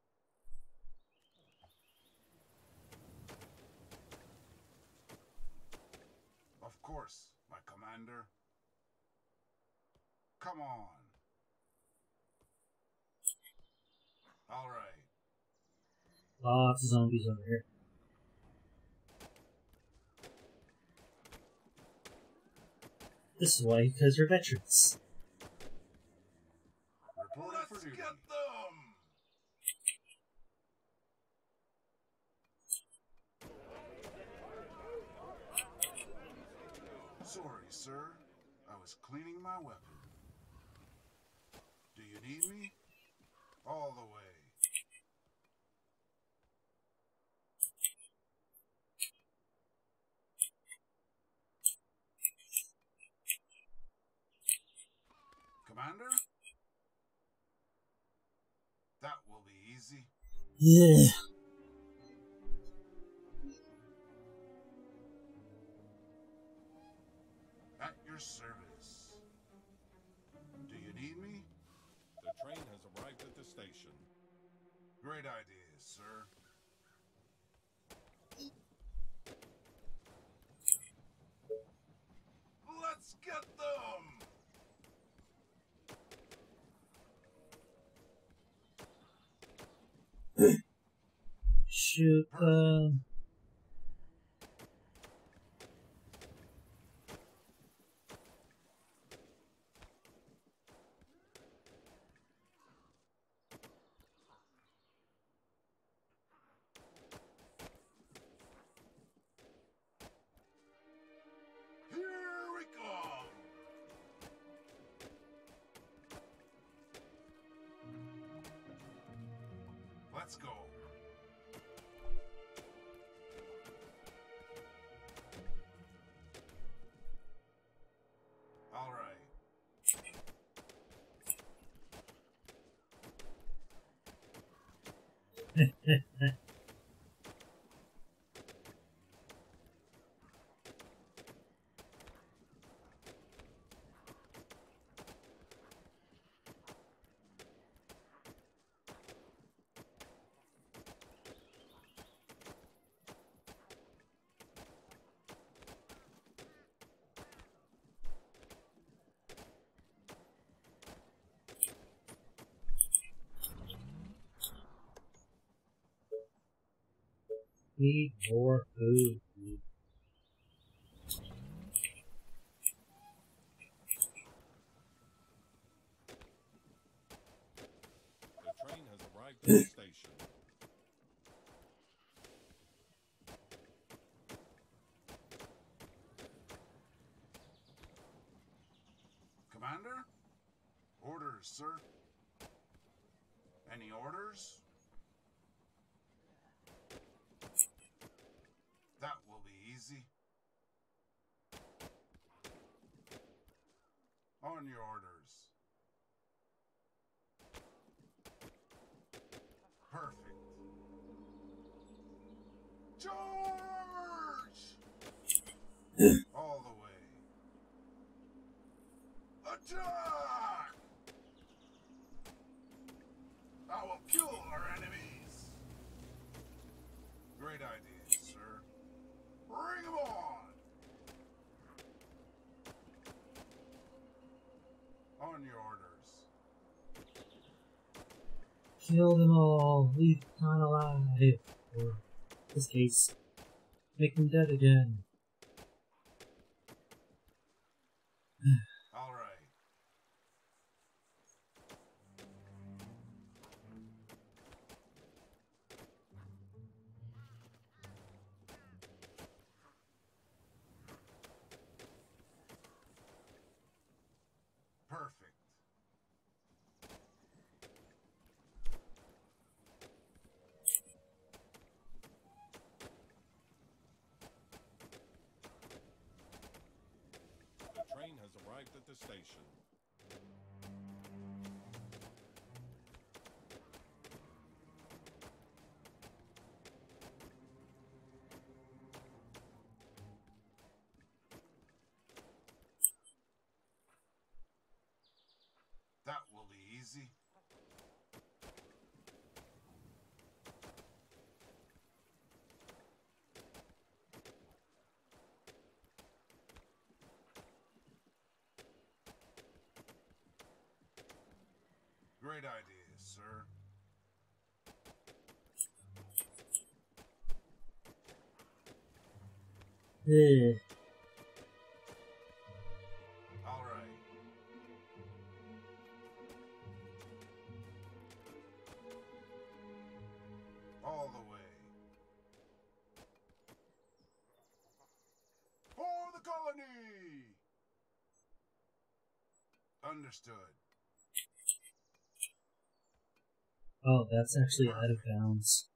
Of course, my commander. Come on. All right. Lots of zombies over here. This is why, because you're veterans. Reporting for duty. Get them! Sorry, sir. I was cleaning my weapon. Do you need me? All the way. Commander? That will be easy. Yeah. At your service. Do you need me? The train has arrived at the station. Great idea, sir. Let's get them! Shoot, um... Here we come! Let's go. All right. Need more food. The train has arrived at the station. Commander? Orders, sir. Any orders? That will be easy. On your orders. Perfect. Charge! All the way. Attack! I will kill our enemies. Great idea, sir. Bring 'em on! On your orders. Kill them all. Leave Khan alive. Or, in this case, make them dead again. All right. Perfect. The train has arrived at the station. That will be easy. Great idea, sir. Ugh. All right. All the way. For the colony! Understood. Oh, that's actually out of bounds.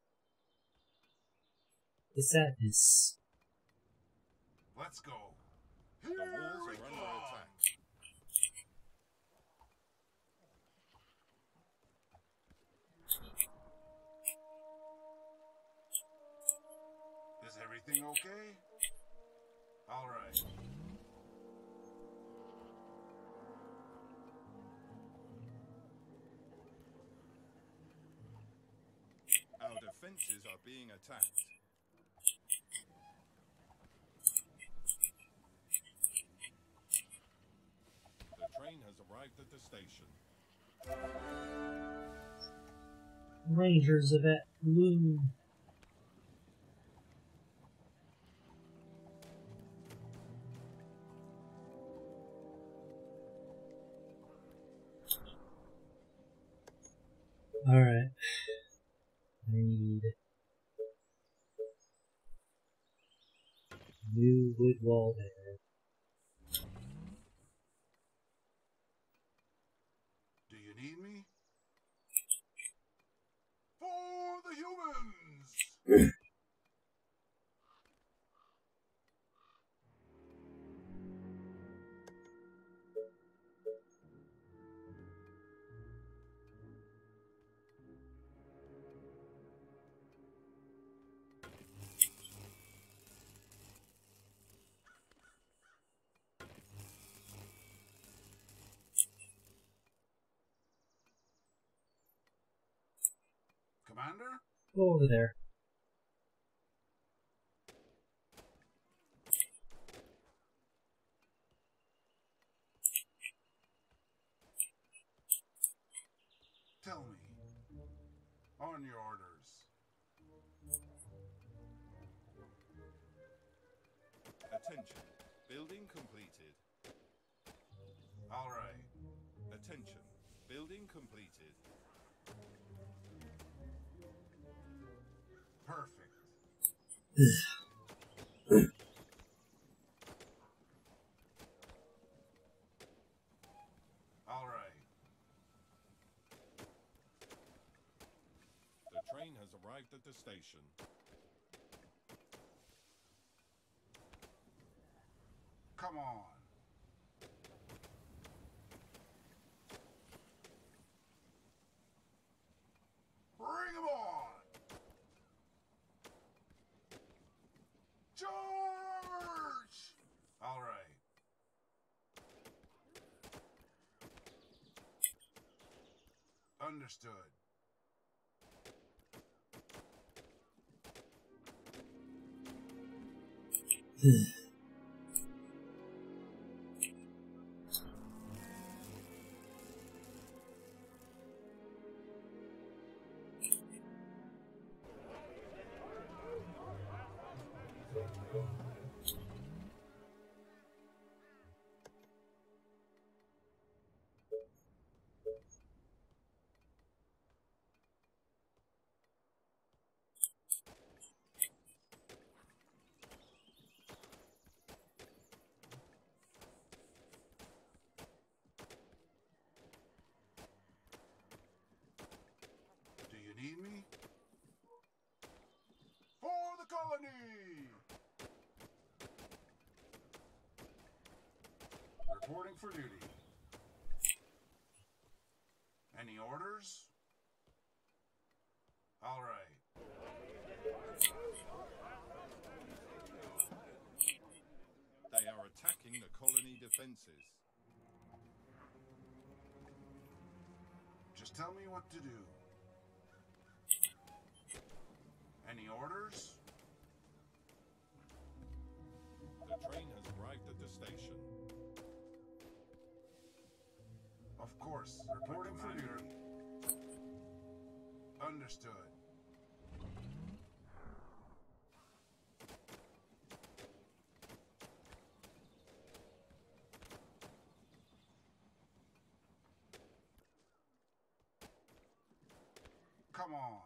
The sadness. Let's go. The Here walls we are under come. attack. Is everything okay? All right. Our defenses are being attacked. The train has arrived at the station. Rangers of at Gloom. Alright. I need new wood wall there. Do you need me? For the humans! Commander? Go over there. Tell me. On your orders. Attention. Building completed. All right. Attention. Building completed. Perfect. All right. The train has arrived at the station. Come on. Bring 'em on. Charge! All right. Understood. Do you need me? For the colony! Reporting for duty. Any orders? All right. They are attacking the colony defenses. Just tell me what to do. Any orders? The train has arrived at the station. Of course. Reporting for duty. Understood. Come on.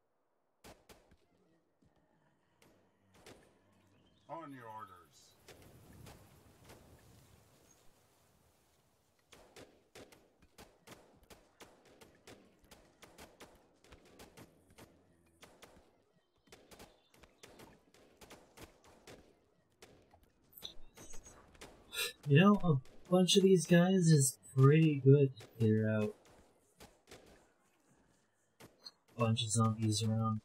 On your orders. You know, a bunch of these guys is pretty good to clear out. Bunch of zombies around.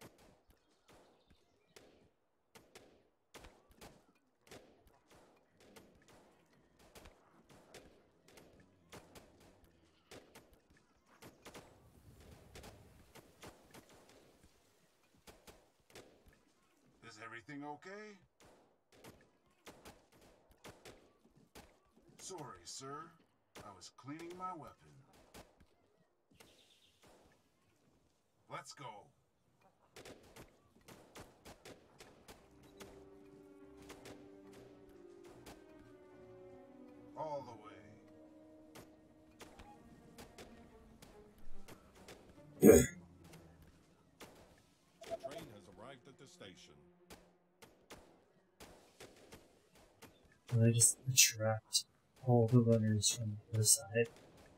Is everything okay? Sorry, sir. I was cleaning my weapon. Let's go. All the way. The train has arrived at the station. I just attract all the runners from the side.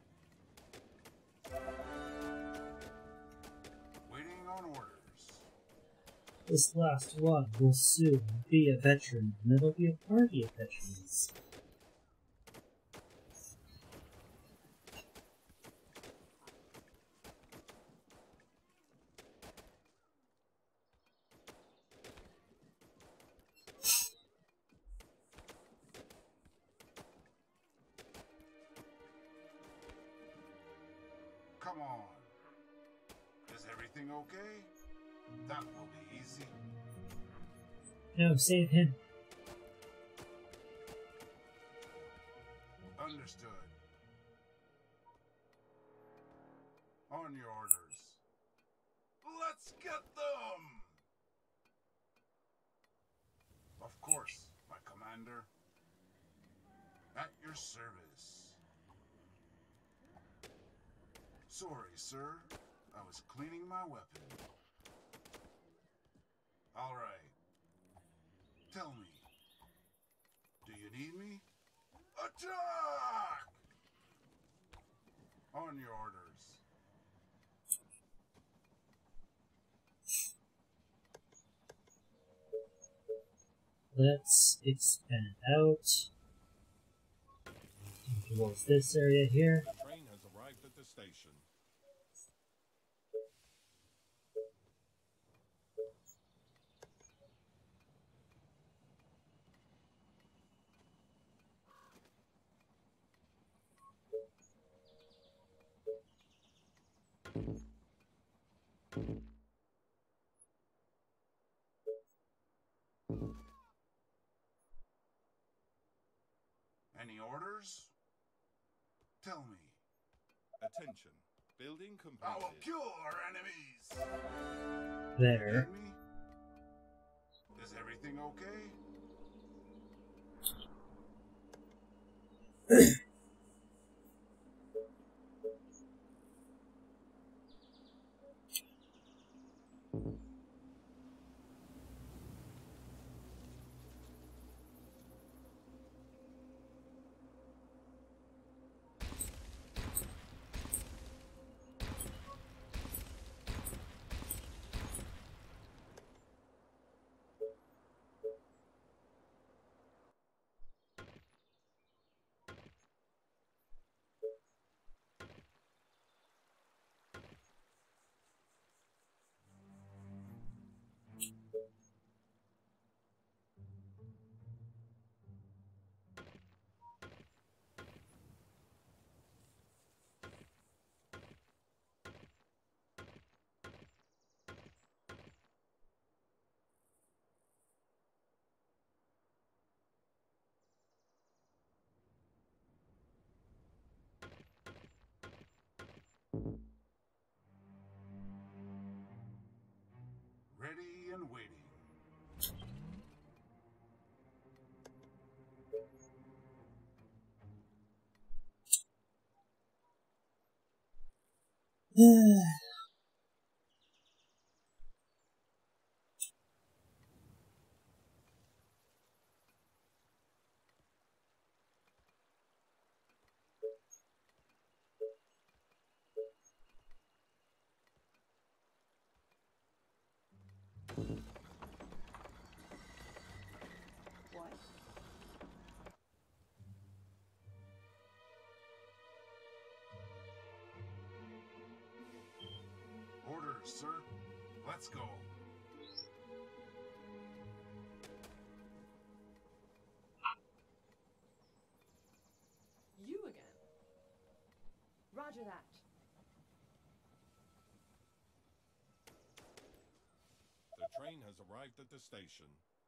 Waiting on orders. This last one will soon be a veteran, and it'll be a party of veterans. Come on. Is everything okay? That will be easy. No, save him. Understood. On your orders. Let's get them! Of course, my command Commander. At your service. Sorry, sir. I was cleaning my weapon. All right. Tell me. Do you need me? Attack! On your orders. Let's expand out towards this area here. The train has arrived at the station. Any orders? Tell me. Attention. Building completed. I will kill our enemies. There. Need me? Is everything okay? Ready and waiting. What? Orders, sir. Let's go. You again. Roger that. The train has arrived at the station.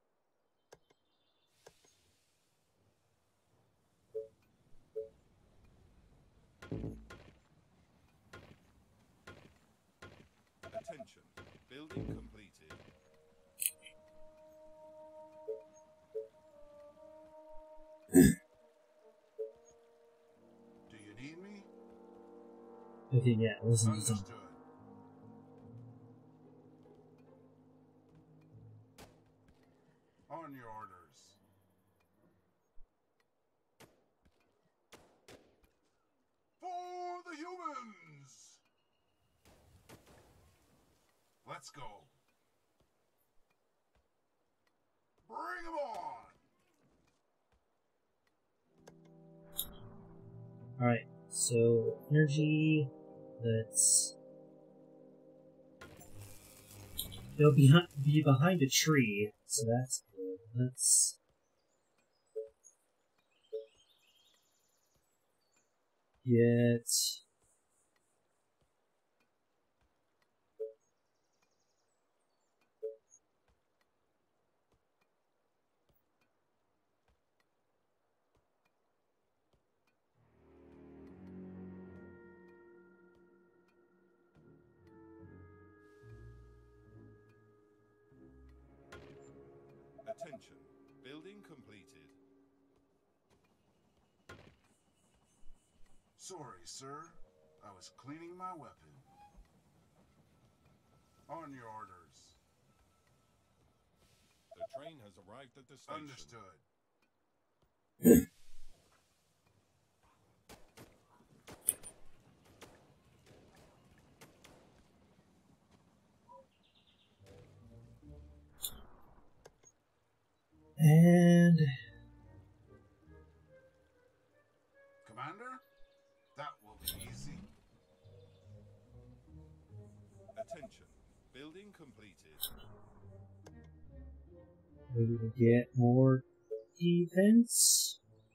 Attention. Building completed. Do you need me? Okay, yeah, listen to some. Understood. On your orders. For the humans! Let's go. Bring 'em on! Alright, so energy, let's... It'll be, be behind a tree, so that's good. Let's... Get... Attention. Building completed. Sorry, sir. I was cleaning my weapon. On your orders. The train has arrived at the station. Understood. And Commander? That will be easy. Attention. Building completed. we will get more defense.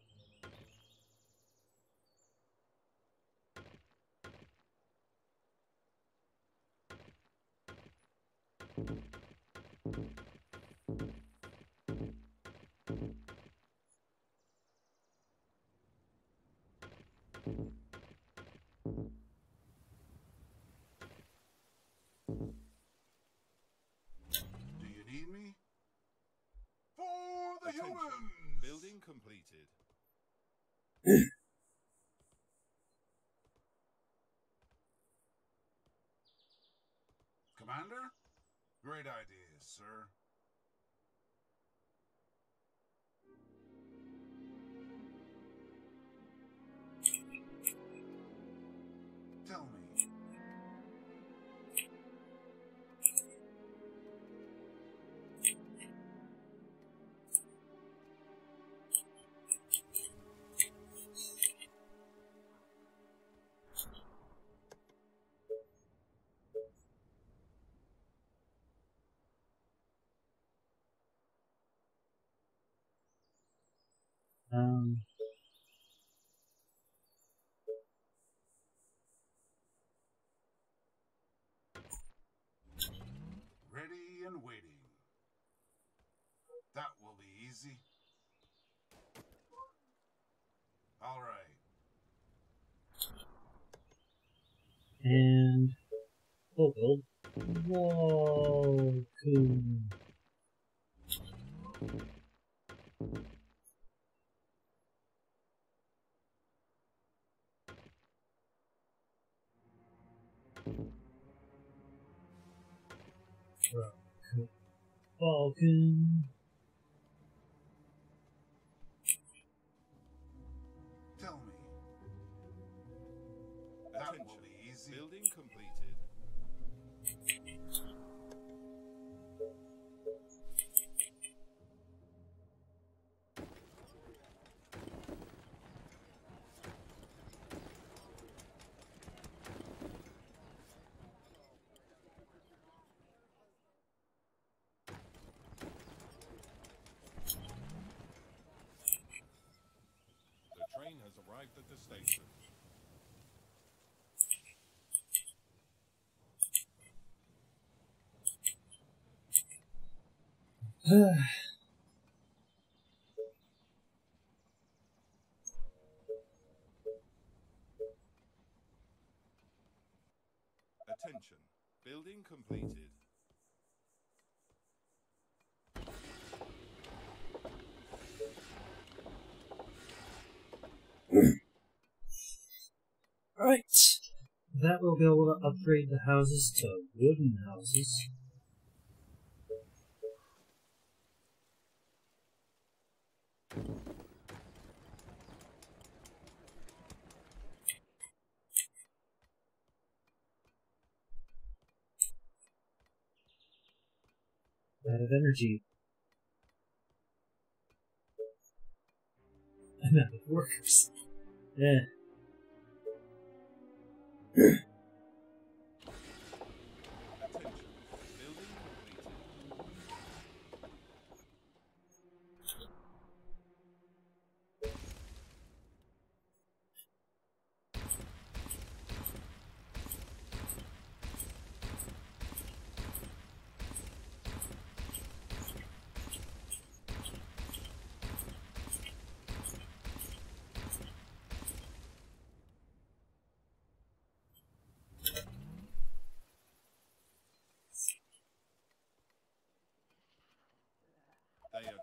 Do you need me? For the Attention. humans! Building completed. Commander? Great ideas, sir. Tell me. Um, Ready and waiting. That will be easy. All right. and we'll build. Whoa, cool. Falcon. Tell me. That Attention. will be easy. Building completed. The train has arrived at the station. Attention. Building completed. Right. That will be able to upgrade the houses to wooden houses. Out of energy. I'm out of workers. Yeah. Attention. Building completed.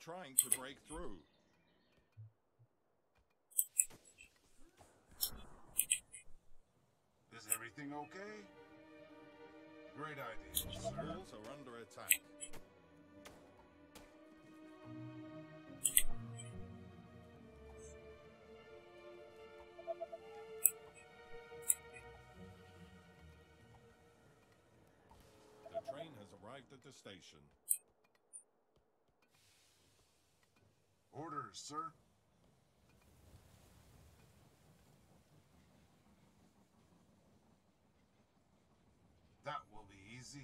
trying to break through. Is everything okay? Great idea, The sir. walls are under attack. The train has arrived at the station. Orders, sir. That will be easy.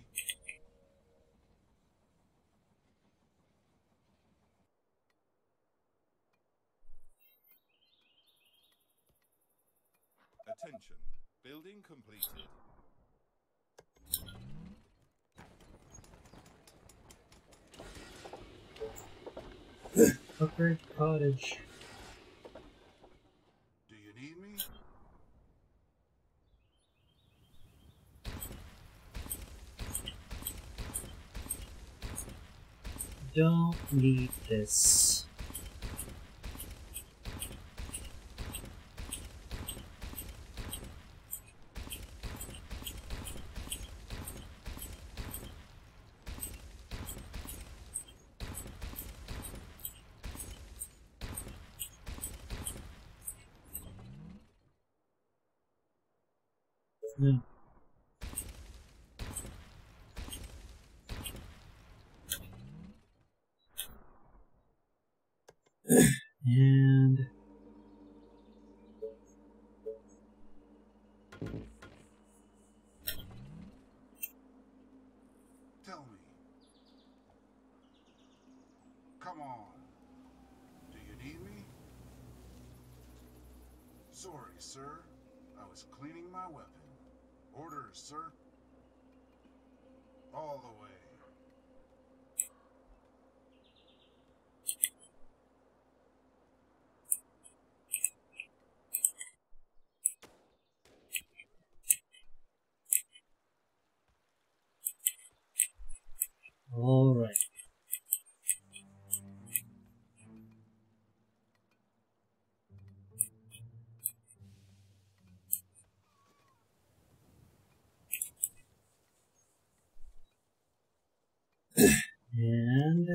Attention. Building completed. Upgrade cottage. Do you need me? Don't need this. Hmm. And Tell me. Come on. Do you need me? Sorry, sir. I was cleaning my weapon. Orders, sir. All the way. all right. And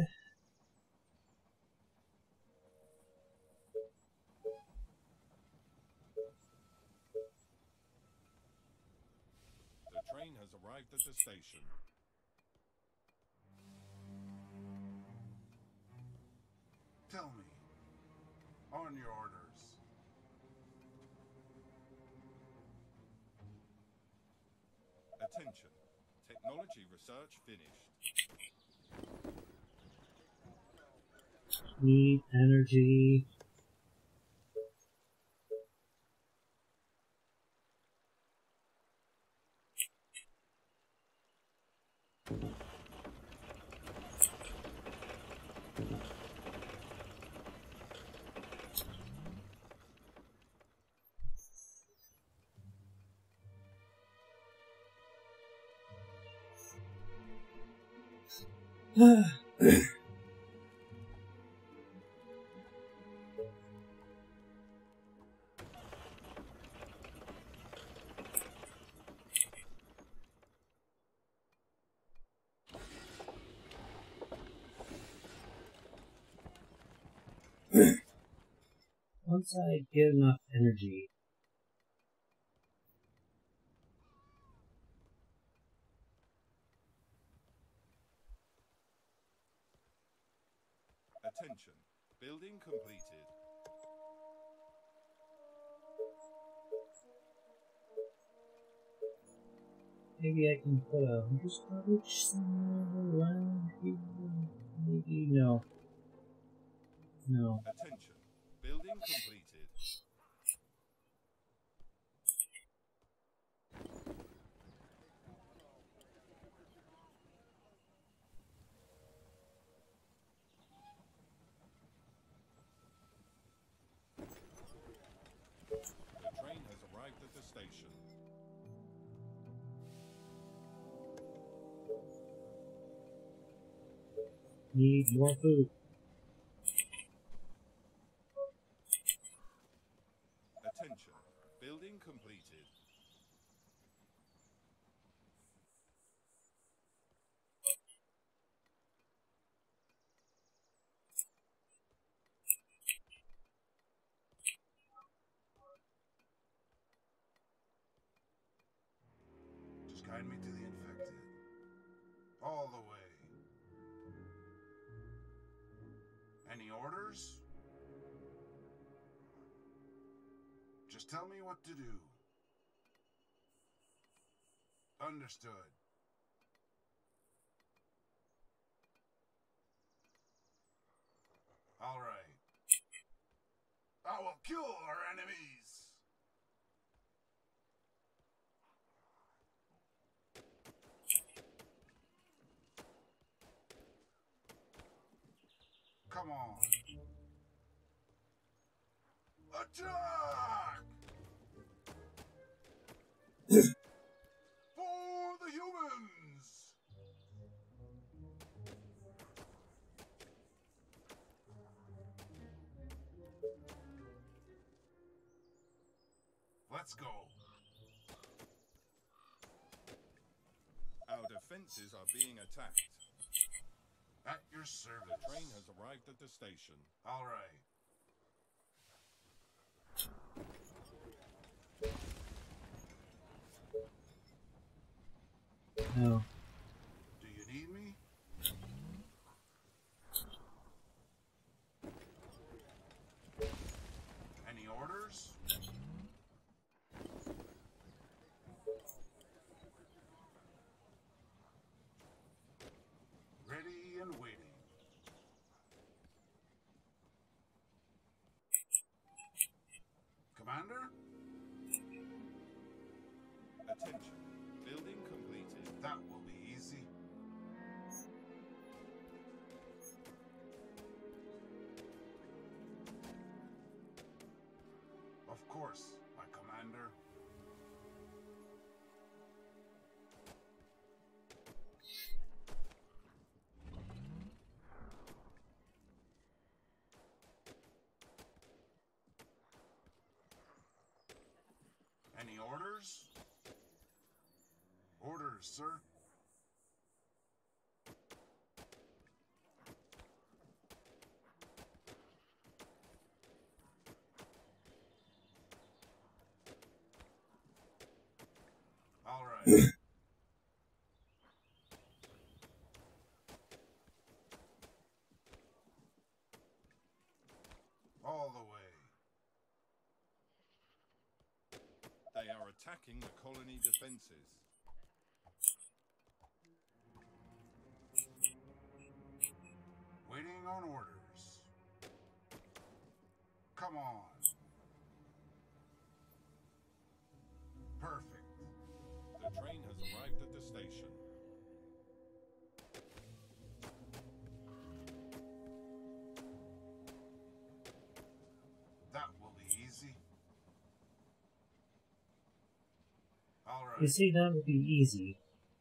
The train has arrived at the station. Tell me. On your orders. Attention. Technology research finished. need energy. Once I get enough energy, Attention. Building completed. maybe I can put a hunter's cottage somewhere around here. Maybe no. No. Attention. Building completed. The train has arrived at the station. Need more food. Attention. Building completed. Just guide me to the infected. All the way. Any orders? Just tell me what to do. Understood. All right. I will kill our enemies. Come on. Attack! For the humans! Let's go. Our defenses are being attacked. At your service. The train has arrived at the station. All right. No. Do you need me? Any orders? Ready and waiting. Commander? Attention. Building completed. That will be easy. Of course, my commander. Any orders? Orders, sir. All right. All the way. They are attacking the colony defenses. Waiting on orders. Come on. Perfect. The train has arrived at the station. That will be easy. All You right. see, that would be easy.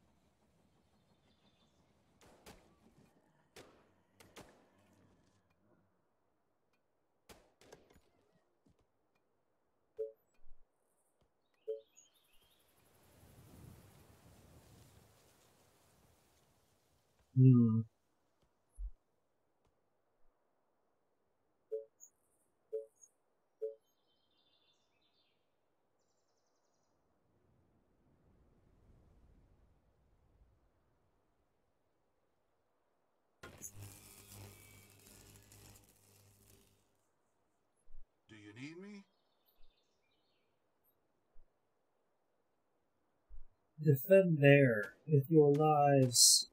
Hmm. Do you need me? Defend there with your lives.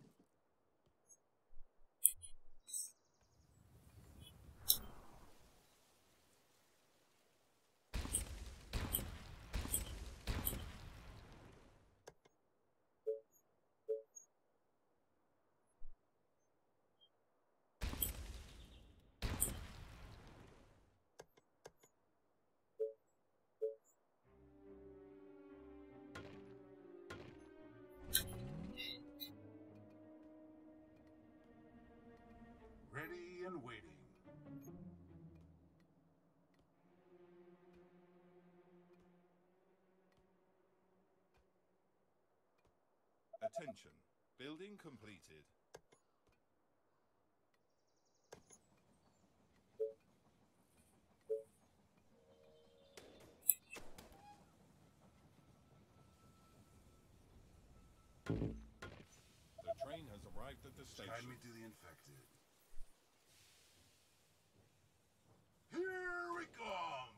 Ready and waiting. Attention. Building completed. The train has arrived at the station. Guide me to the infected. Here we come!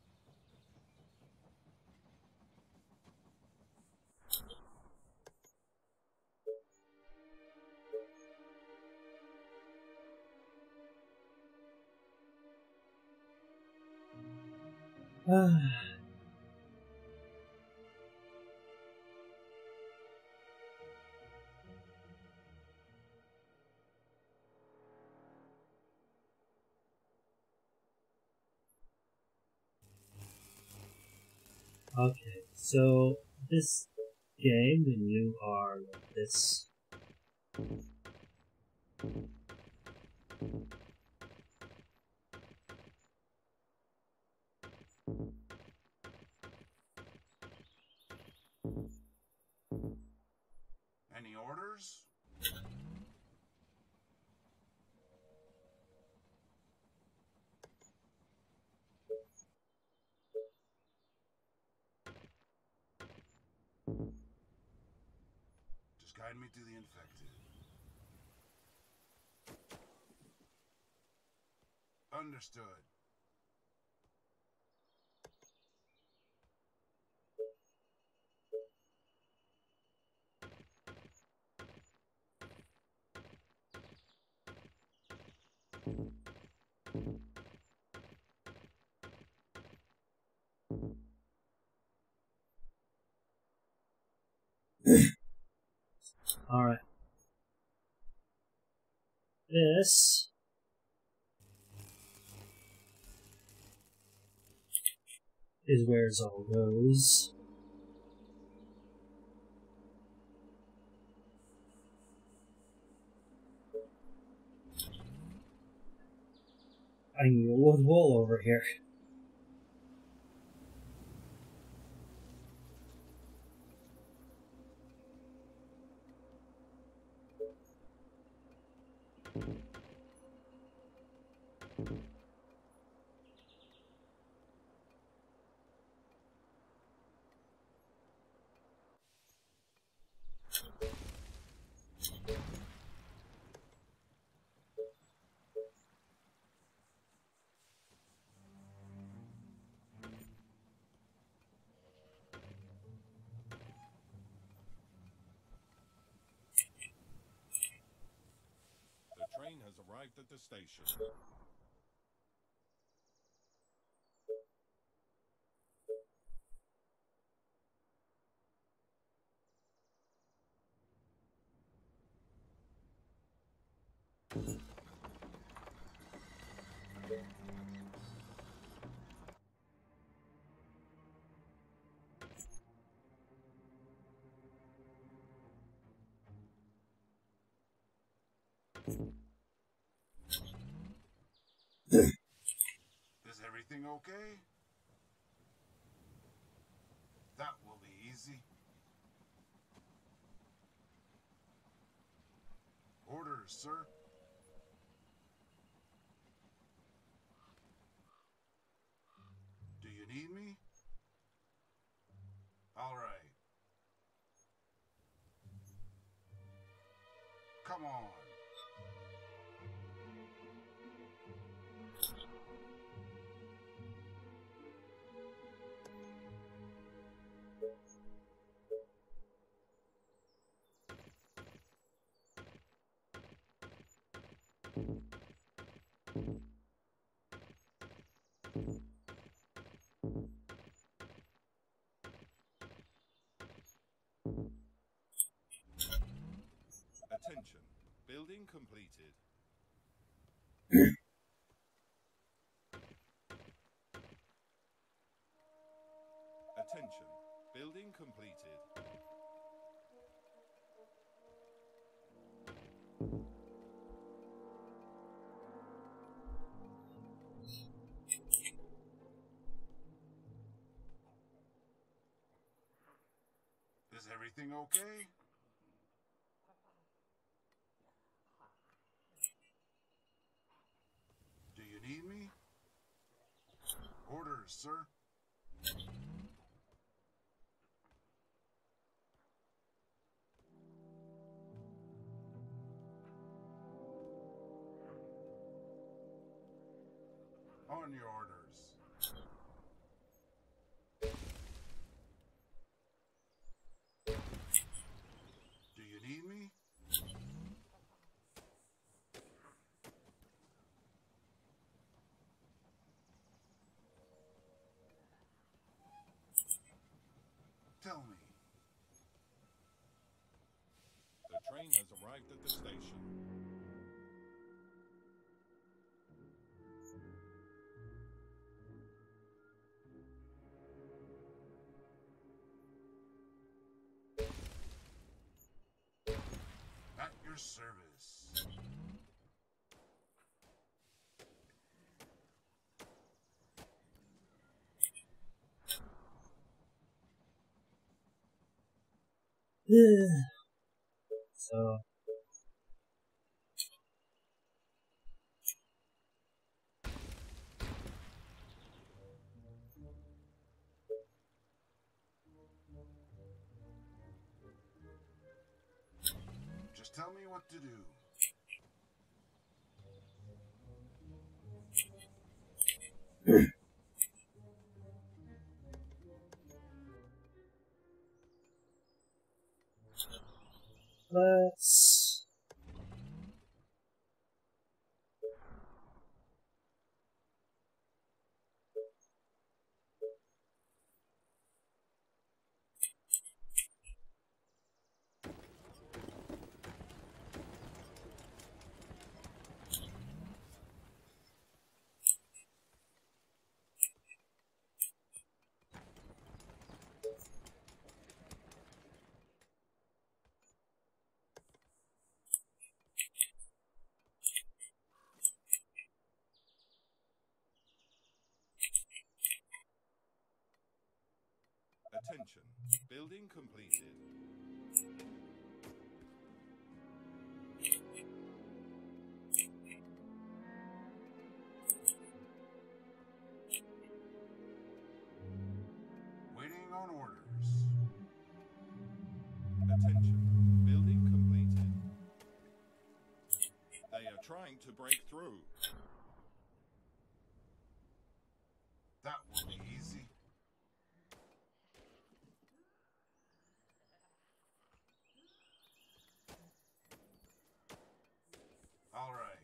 Okay, so this game, when you are like this, Any orders? Just guide me to the infected. Understood. alright. This is where it all goes. I need a wood wall over here. The train has arrived at the station. Is everything okay? That will be easy. Orders, sir. Do you need me? All right. Come on. Attention. Building completed. Attention. Building completed. Is everything okay? Orders, sir. On your orders. Do you need me? Tell me. The train has arrived at the station. At your service. So Just tell me what to do. let's Attention. Building completed. Waiting on orders. Attention. Building completed. They are trying to break through. That will be easy. All right.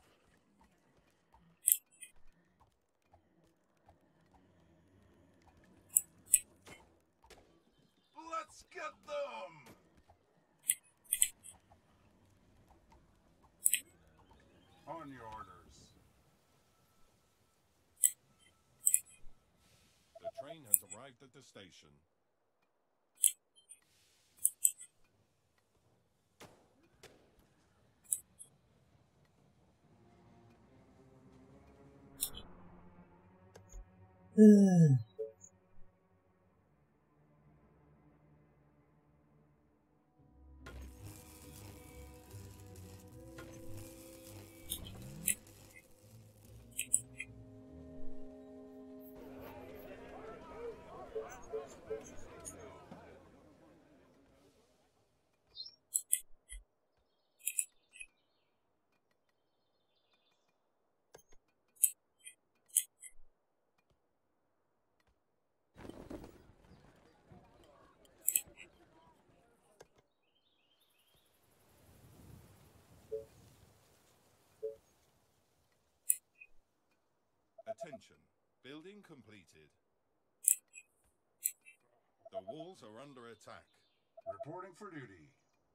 Let's get them! On your orders. The train has arrived at the station. Attention. Building completed. The walls are under attack. Reporting for duty.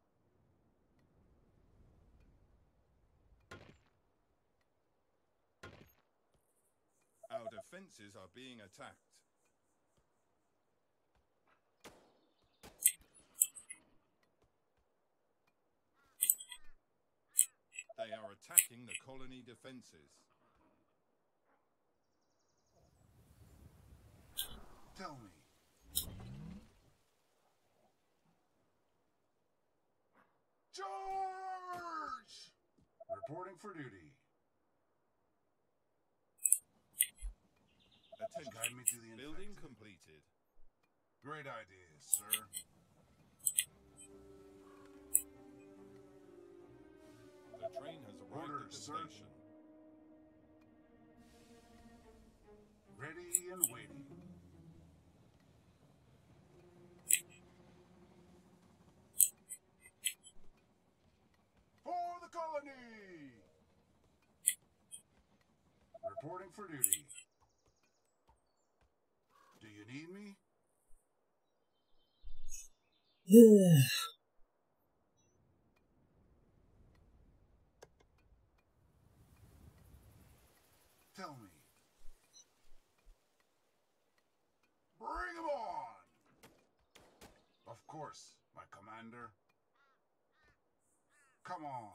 Our defenses are being attacked. They are attacking the colony defenses. Tell me. Charge! Reporting for duty. Attention. Guide me to the Building infected. completed. Great idea, sir. The train has arrived Orders, at the sir. station. Ready and waiting. For the colony! Reporting for duty. Do you need me? Tell me. Bring 'em on! Of course, my commander. Come on.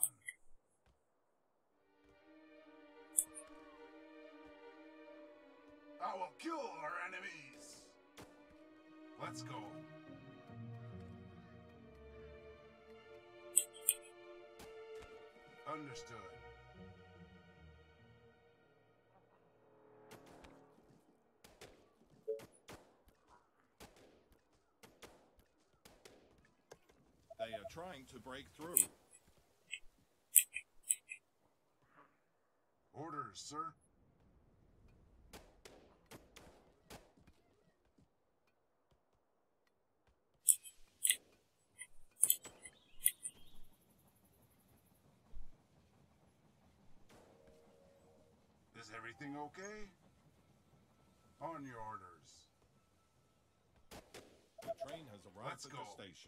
I will kill our enemies. Let's go. Understood. They are trying to break through. Orders, sir. Is everything okay? On your orders. The train has arrived Let's at go. the station.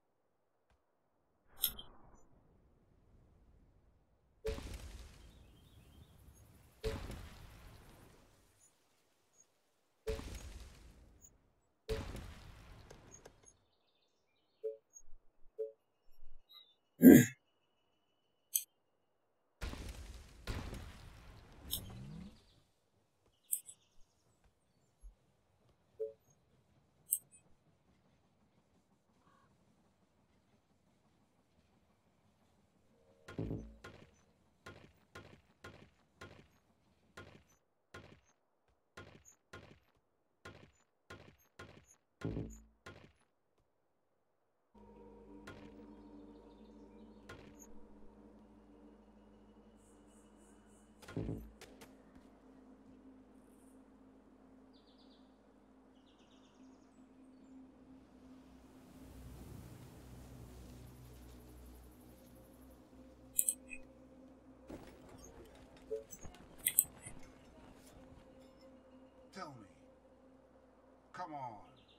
Tell me. Come on.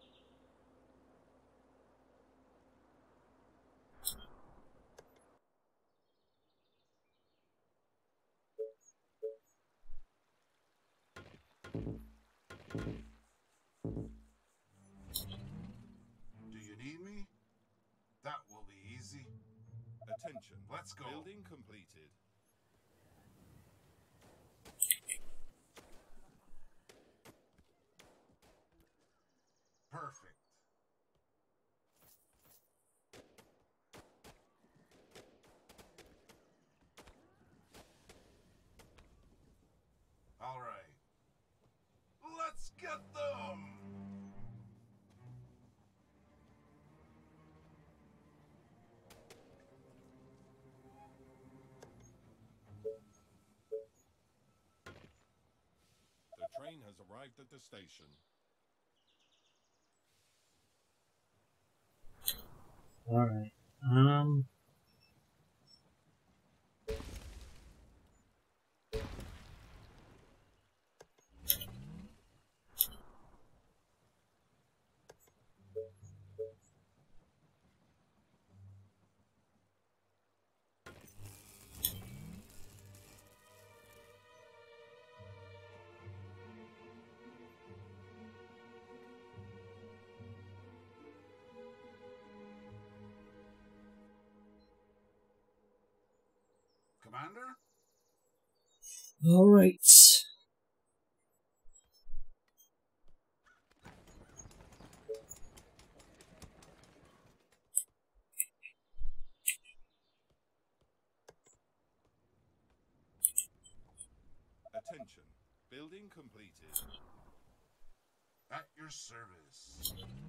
Do you need me? That will be easy. Attention. Let's go. Building completed. Perfect. All right. Let's get them! The train has arrived at the station. Alright. Um. Commander? Alright. Attention. Building completed. At your service.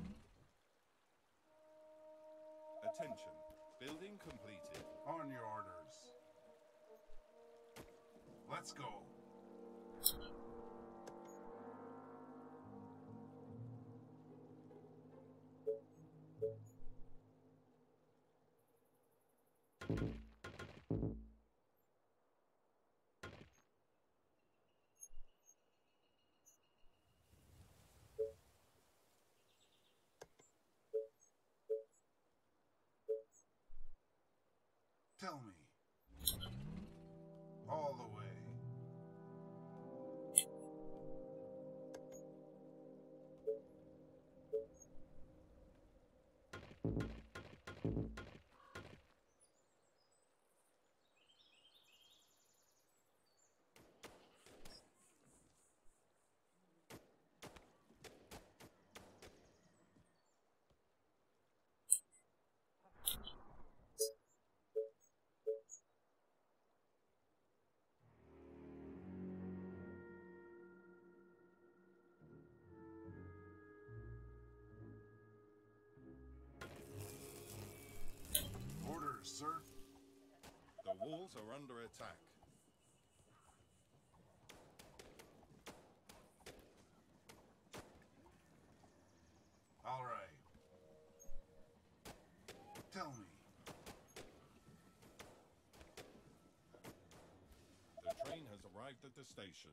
Attention. Building completed. On your orders. Let's go. Tell me. All the way. Orders, sir. The walls are under attack. All right. Tell me. The train has arrived at the station.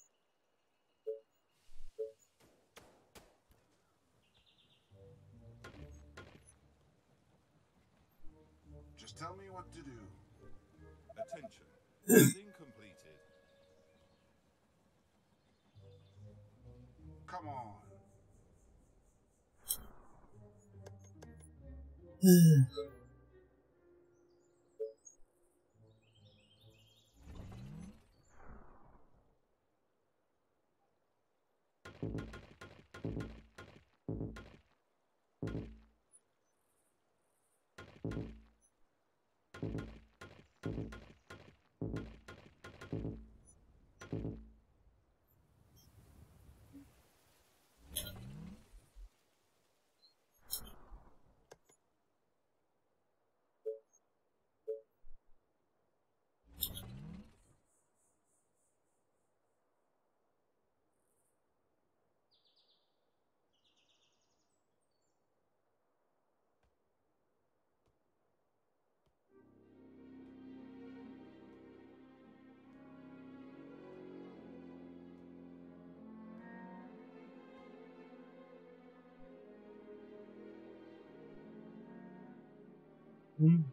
Just tell me what to do. Attention. Building completed. Come on. Hmm.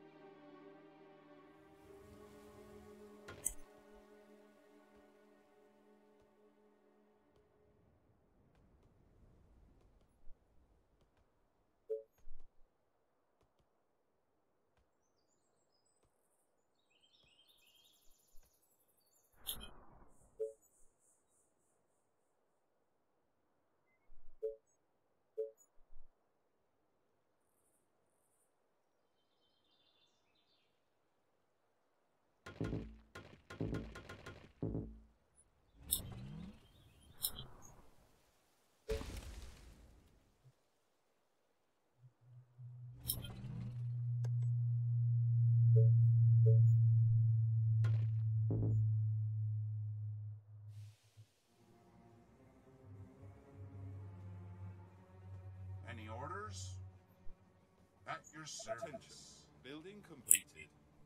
Any orders? At your Attention. service. Building completed.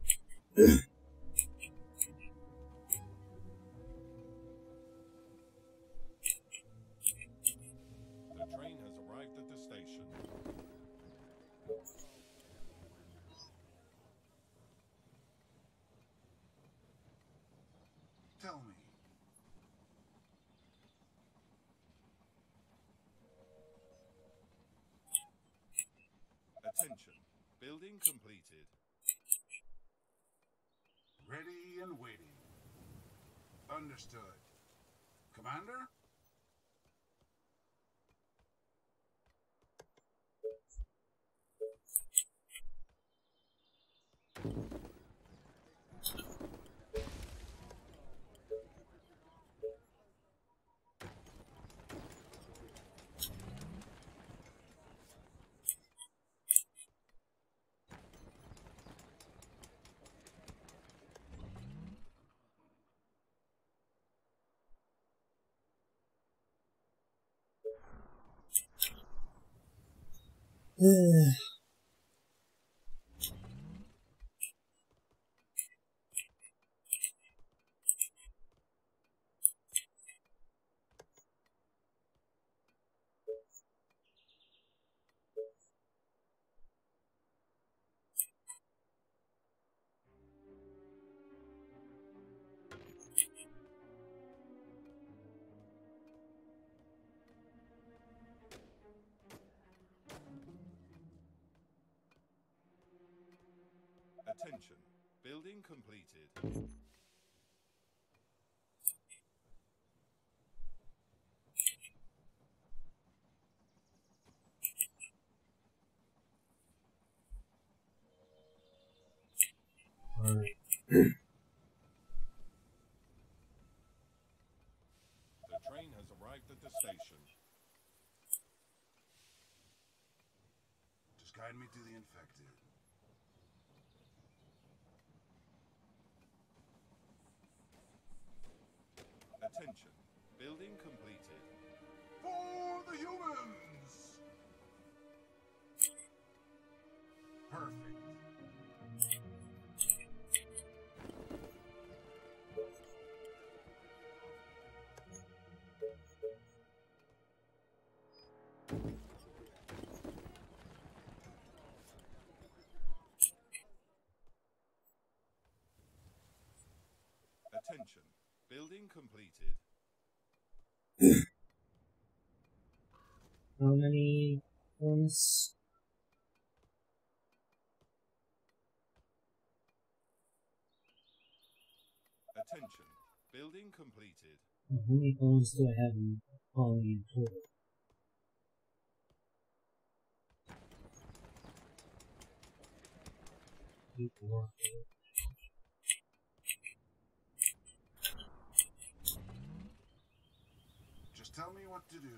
The train has arrived at the station. Tell me. Attention. Building completed. Ready and waiting. Understood. Commander? Attention. Building completed. Alright. The train has arrived at the station. Just guide me to the infected. Attention. Building completed. For the humans! Perfect. Attention. Building completed. How many ones? Attention. Building completed. How many bones do I have in colony in total? Eight more. Just tell me what to do.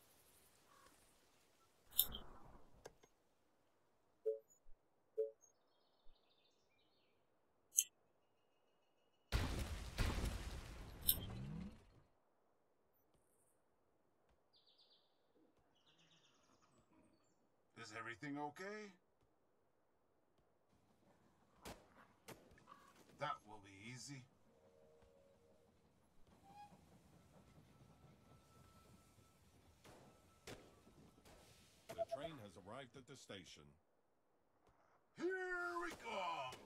Is everything okay? That will be easy. The train has arrived at the station. Here we come!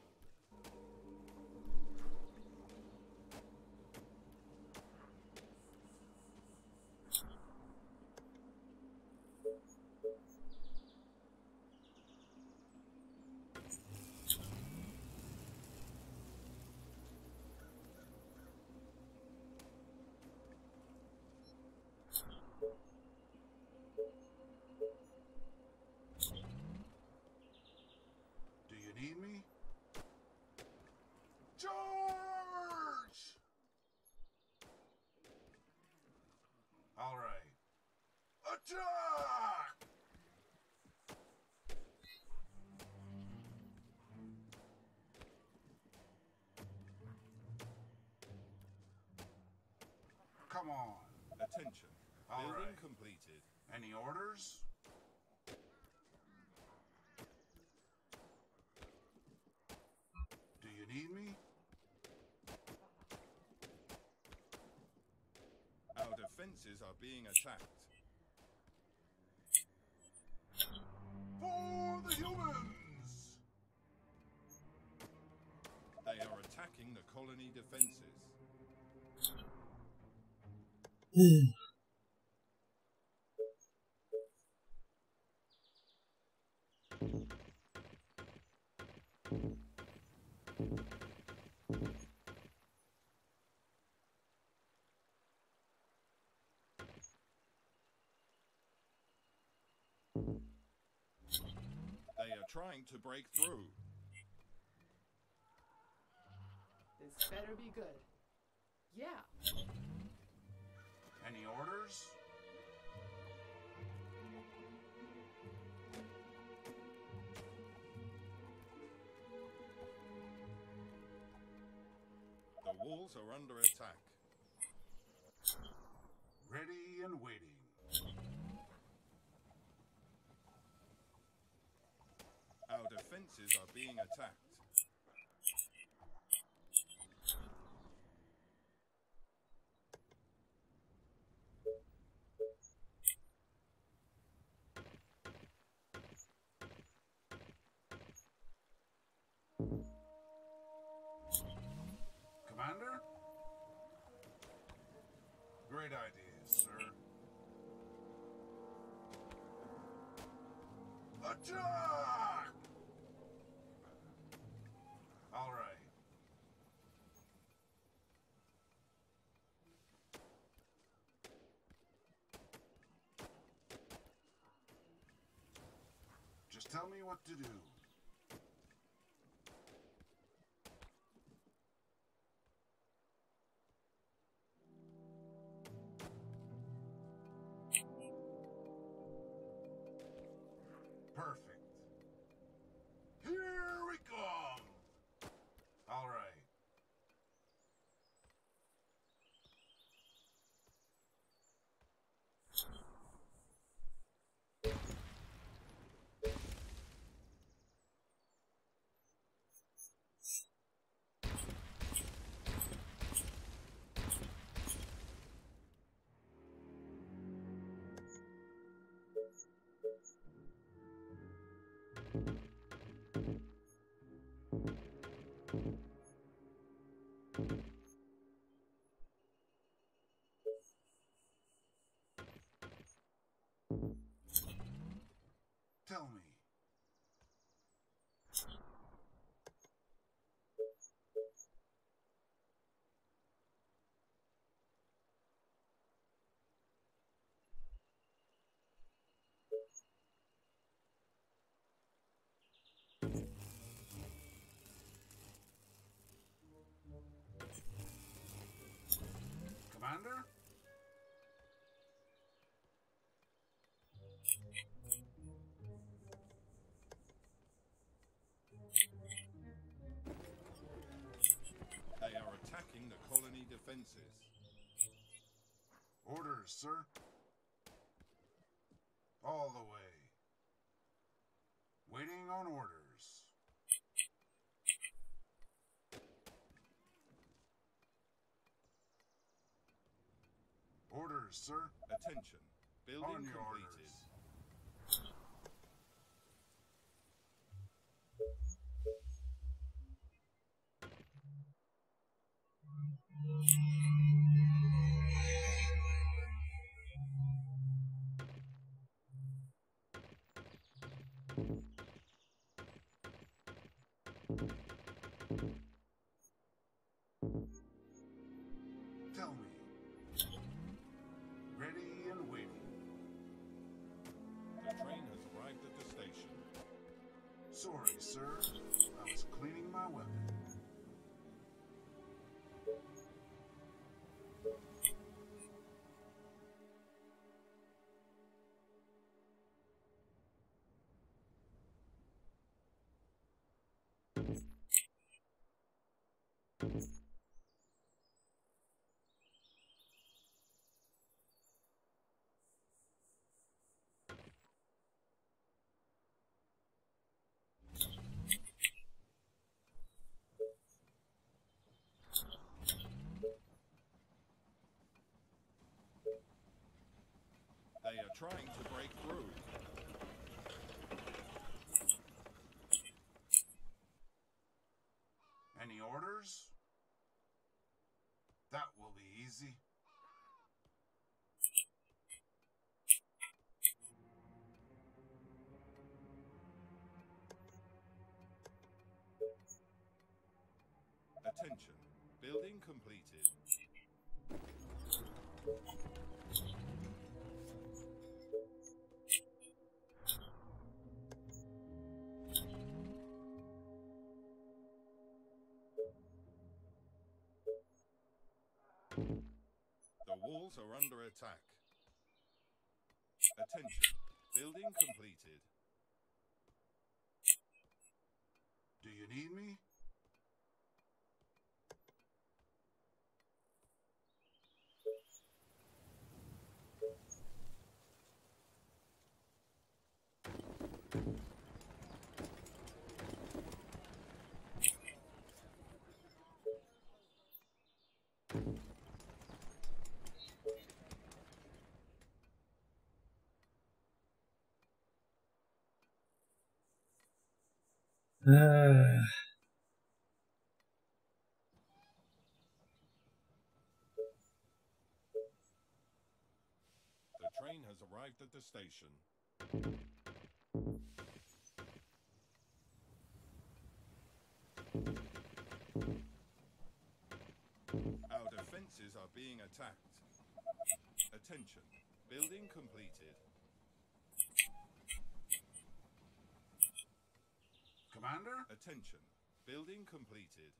Do you need me? Charge! All right. Attack! Come on. Attention. All Building right. completed. Any orders? Do you need me? Our defenses are being attacked. For the humans! They are attacking the colony defenses. They are trying to break through. This better be good. Yeah. Any orders? The walls are under attack. Ready and waiting. defenses are being attacked. Commander? Great idea, sir. Attack! All right. Just tell me what to do. Perfect. Here we come. All right. Tell me. Commander? They are attacking the colony defenses. Orders, sir. All the way. Waiting on orders. Orders, sir. Attention. Building On your completed. orders. Tell me. Ready and waiting. The train has arrived at the station. Sorry, sir. I was cleaning my weapon. They are trying to break through. Any orders? That will be easy. Attention. Building completed. The walls are under attack. Attention. Building completed. Do you need me? Uh, The train has arrived at the station. Our defenses are being attacked. Attention. Building completed. Commander? Attention. Building completed.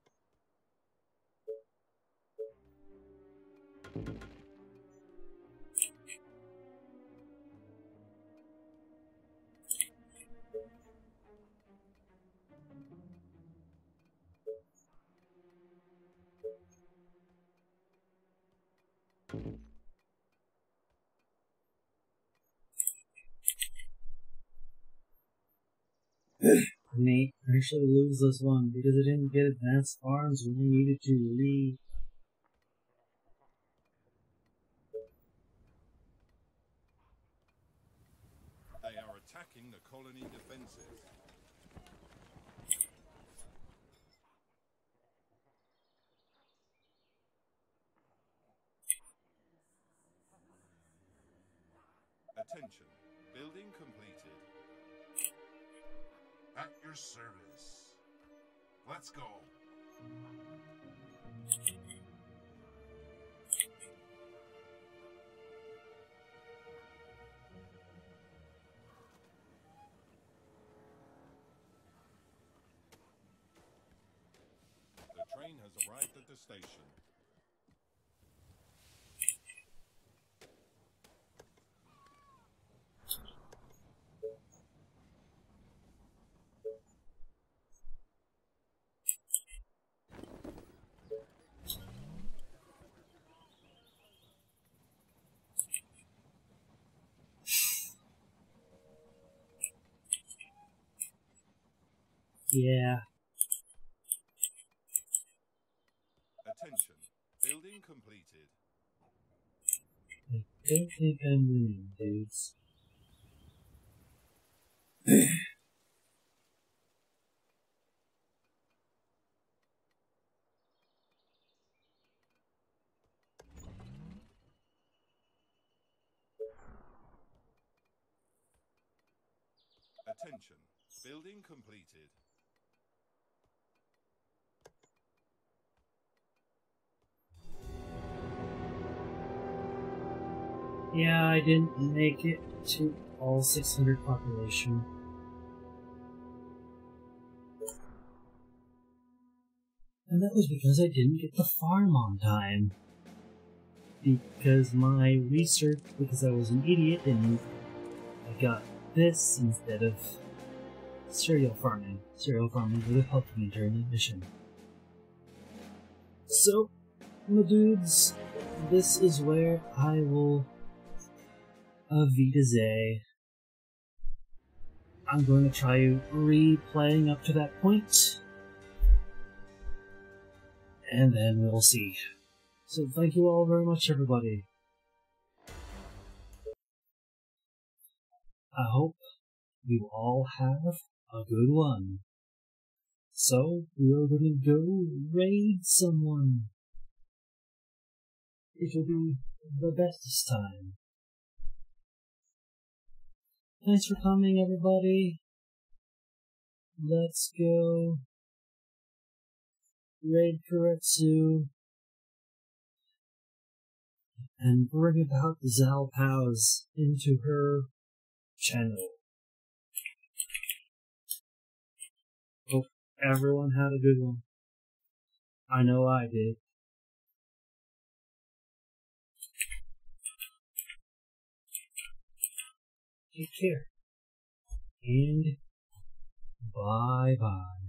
Mate, I should lose this one because I didn't get advanced farms when I needed to leave. They are attacking the colony defenses. Attention. Building completed. At your service. Let's go. The train has arrived at the station. Yeah. Attention. Building completed. I don't think I'm winning, dudes. Attention. Building completed. Yeah, I didn't make it to all six hundred population. And that was because I didn't get the farm on time. Because my research, because I was an idiot and I got this instead of cereal farming. Cereal farming would have helped me during the mission. So, my dudes, this is where I will Avitaze. I'm going to try replaying up to that point, and then we'll see. So thank you all very much, everybody. I hope you all have a good one. So, we're gonna go raid someone. It'll be the best this time. Thanks for coming, everybody. Let's go raid Kuretsu and bring about Zal Paz into her channel. Hope everyone had a good one. I know I did. Take care. And bye bye.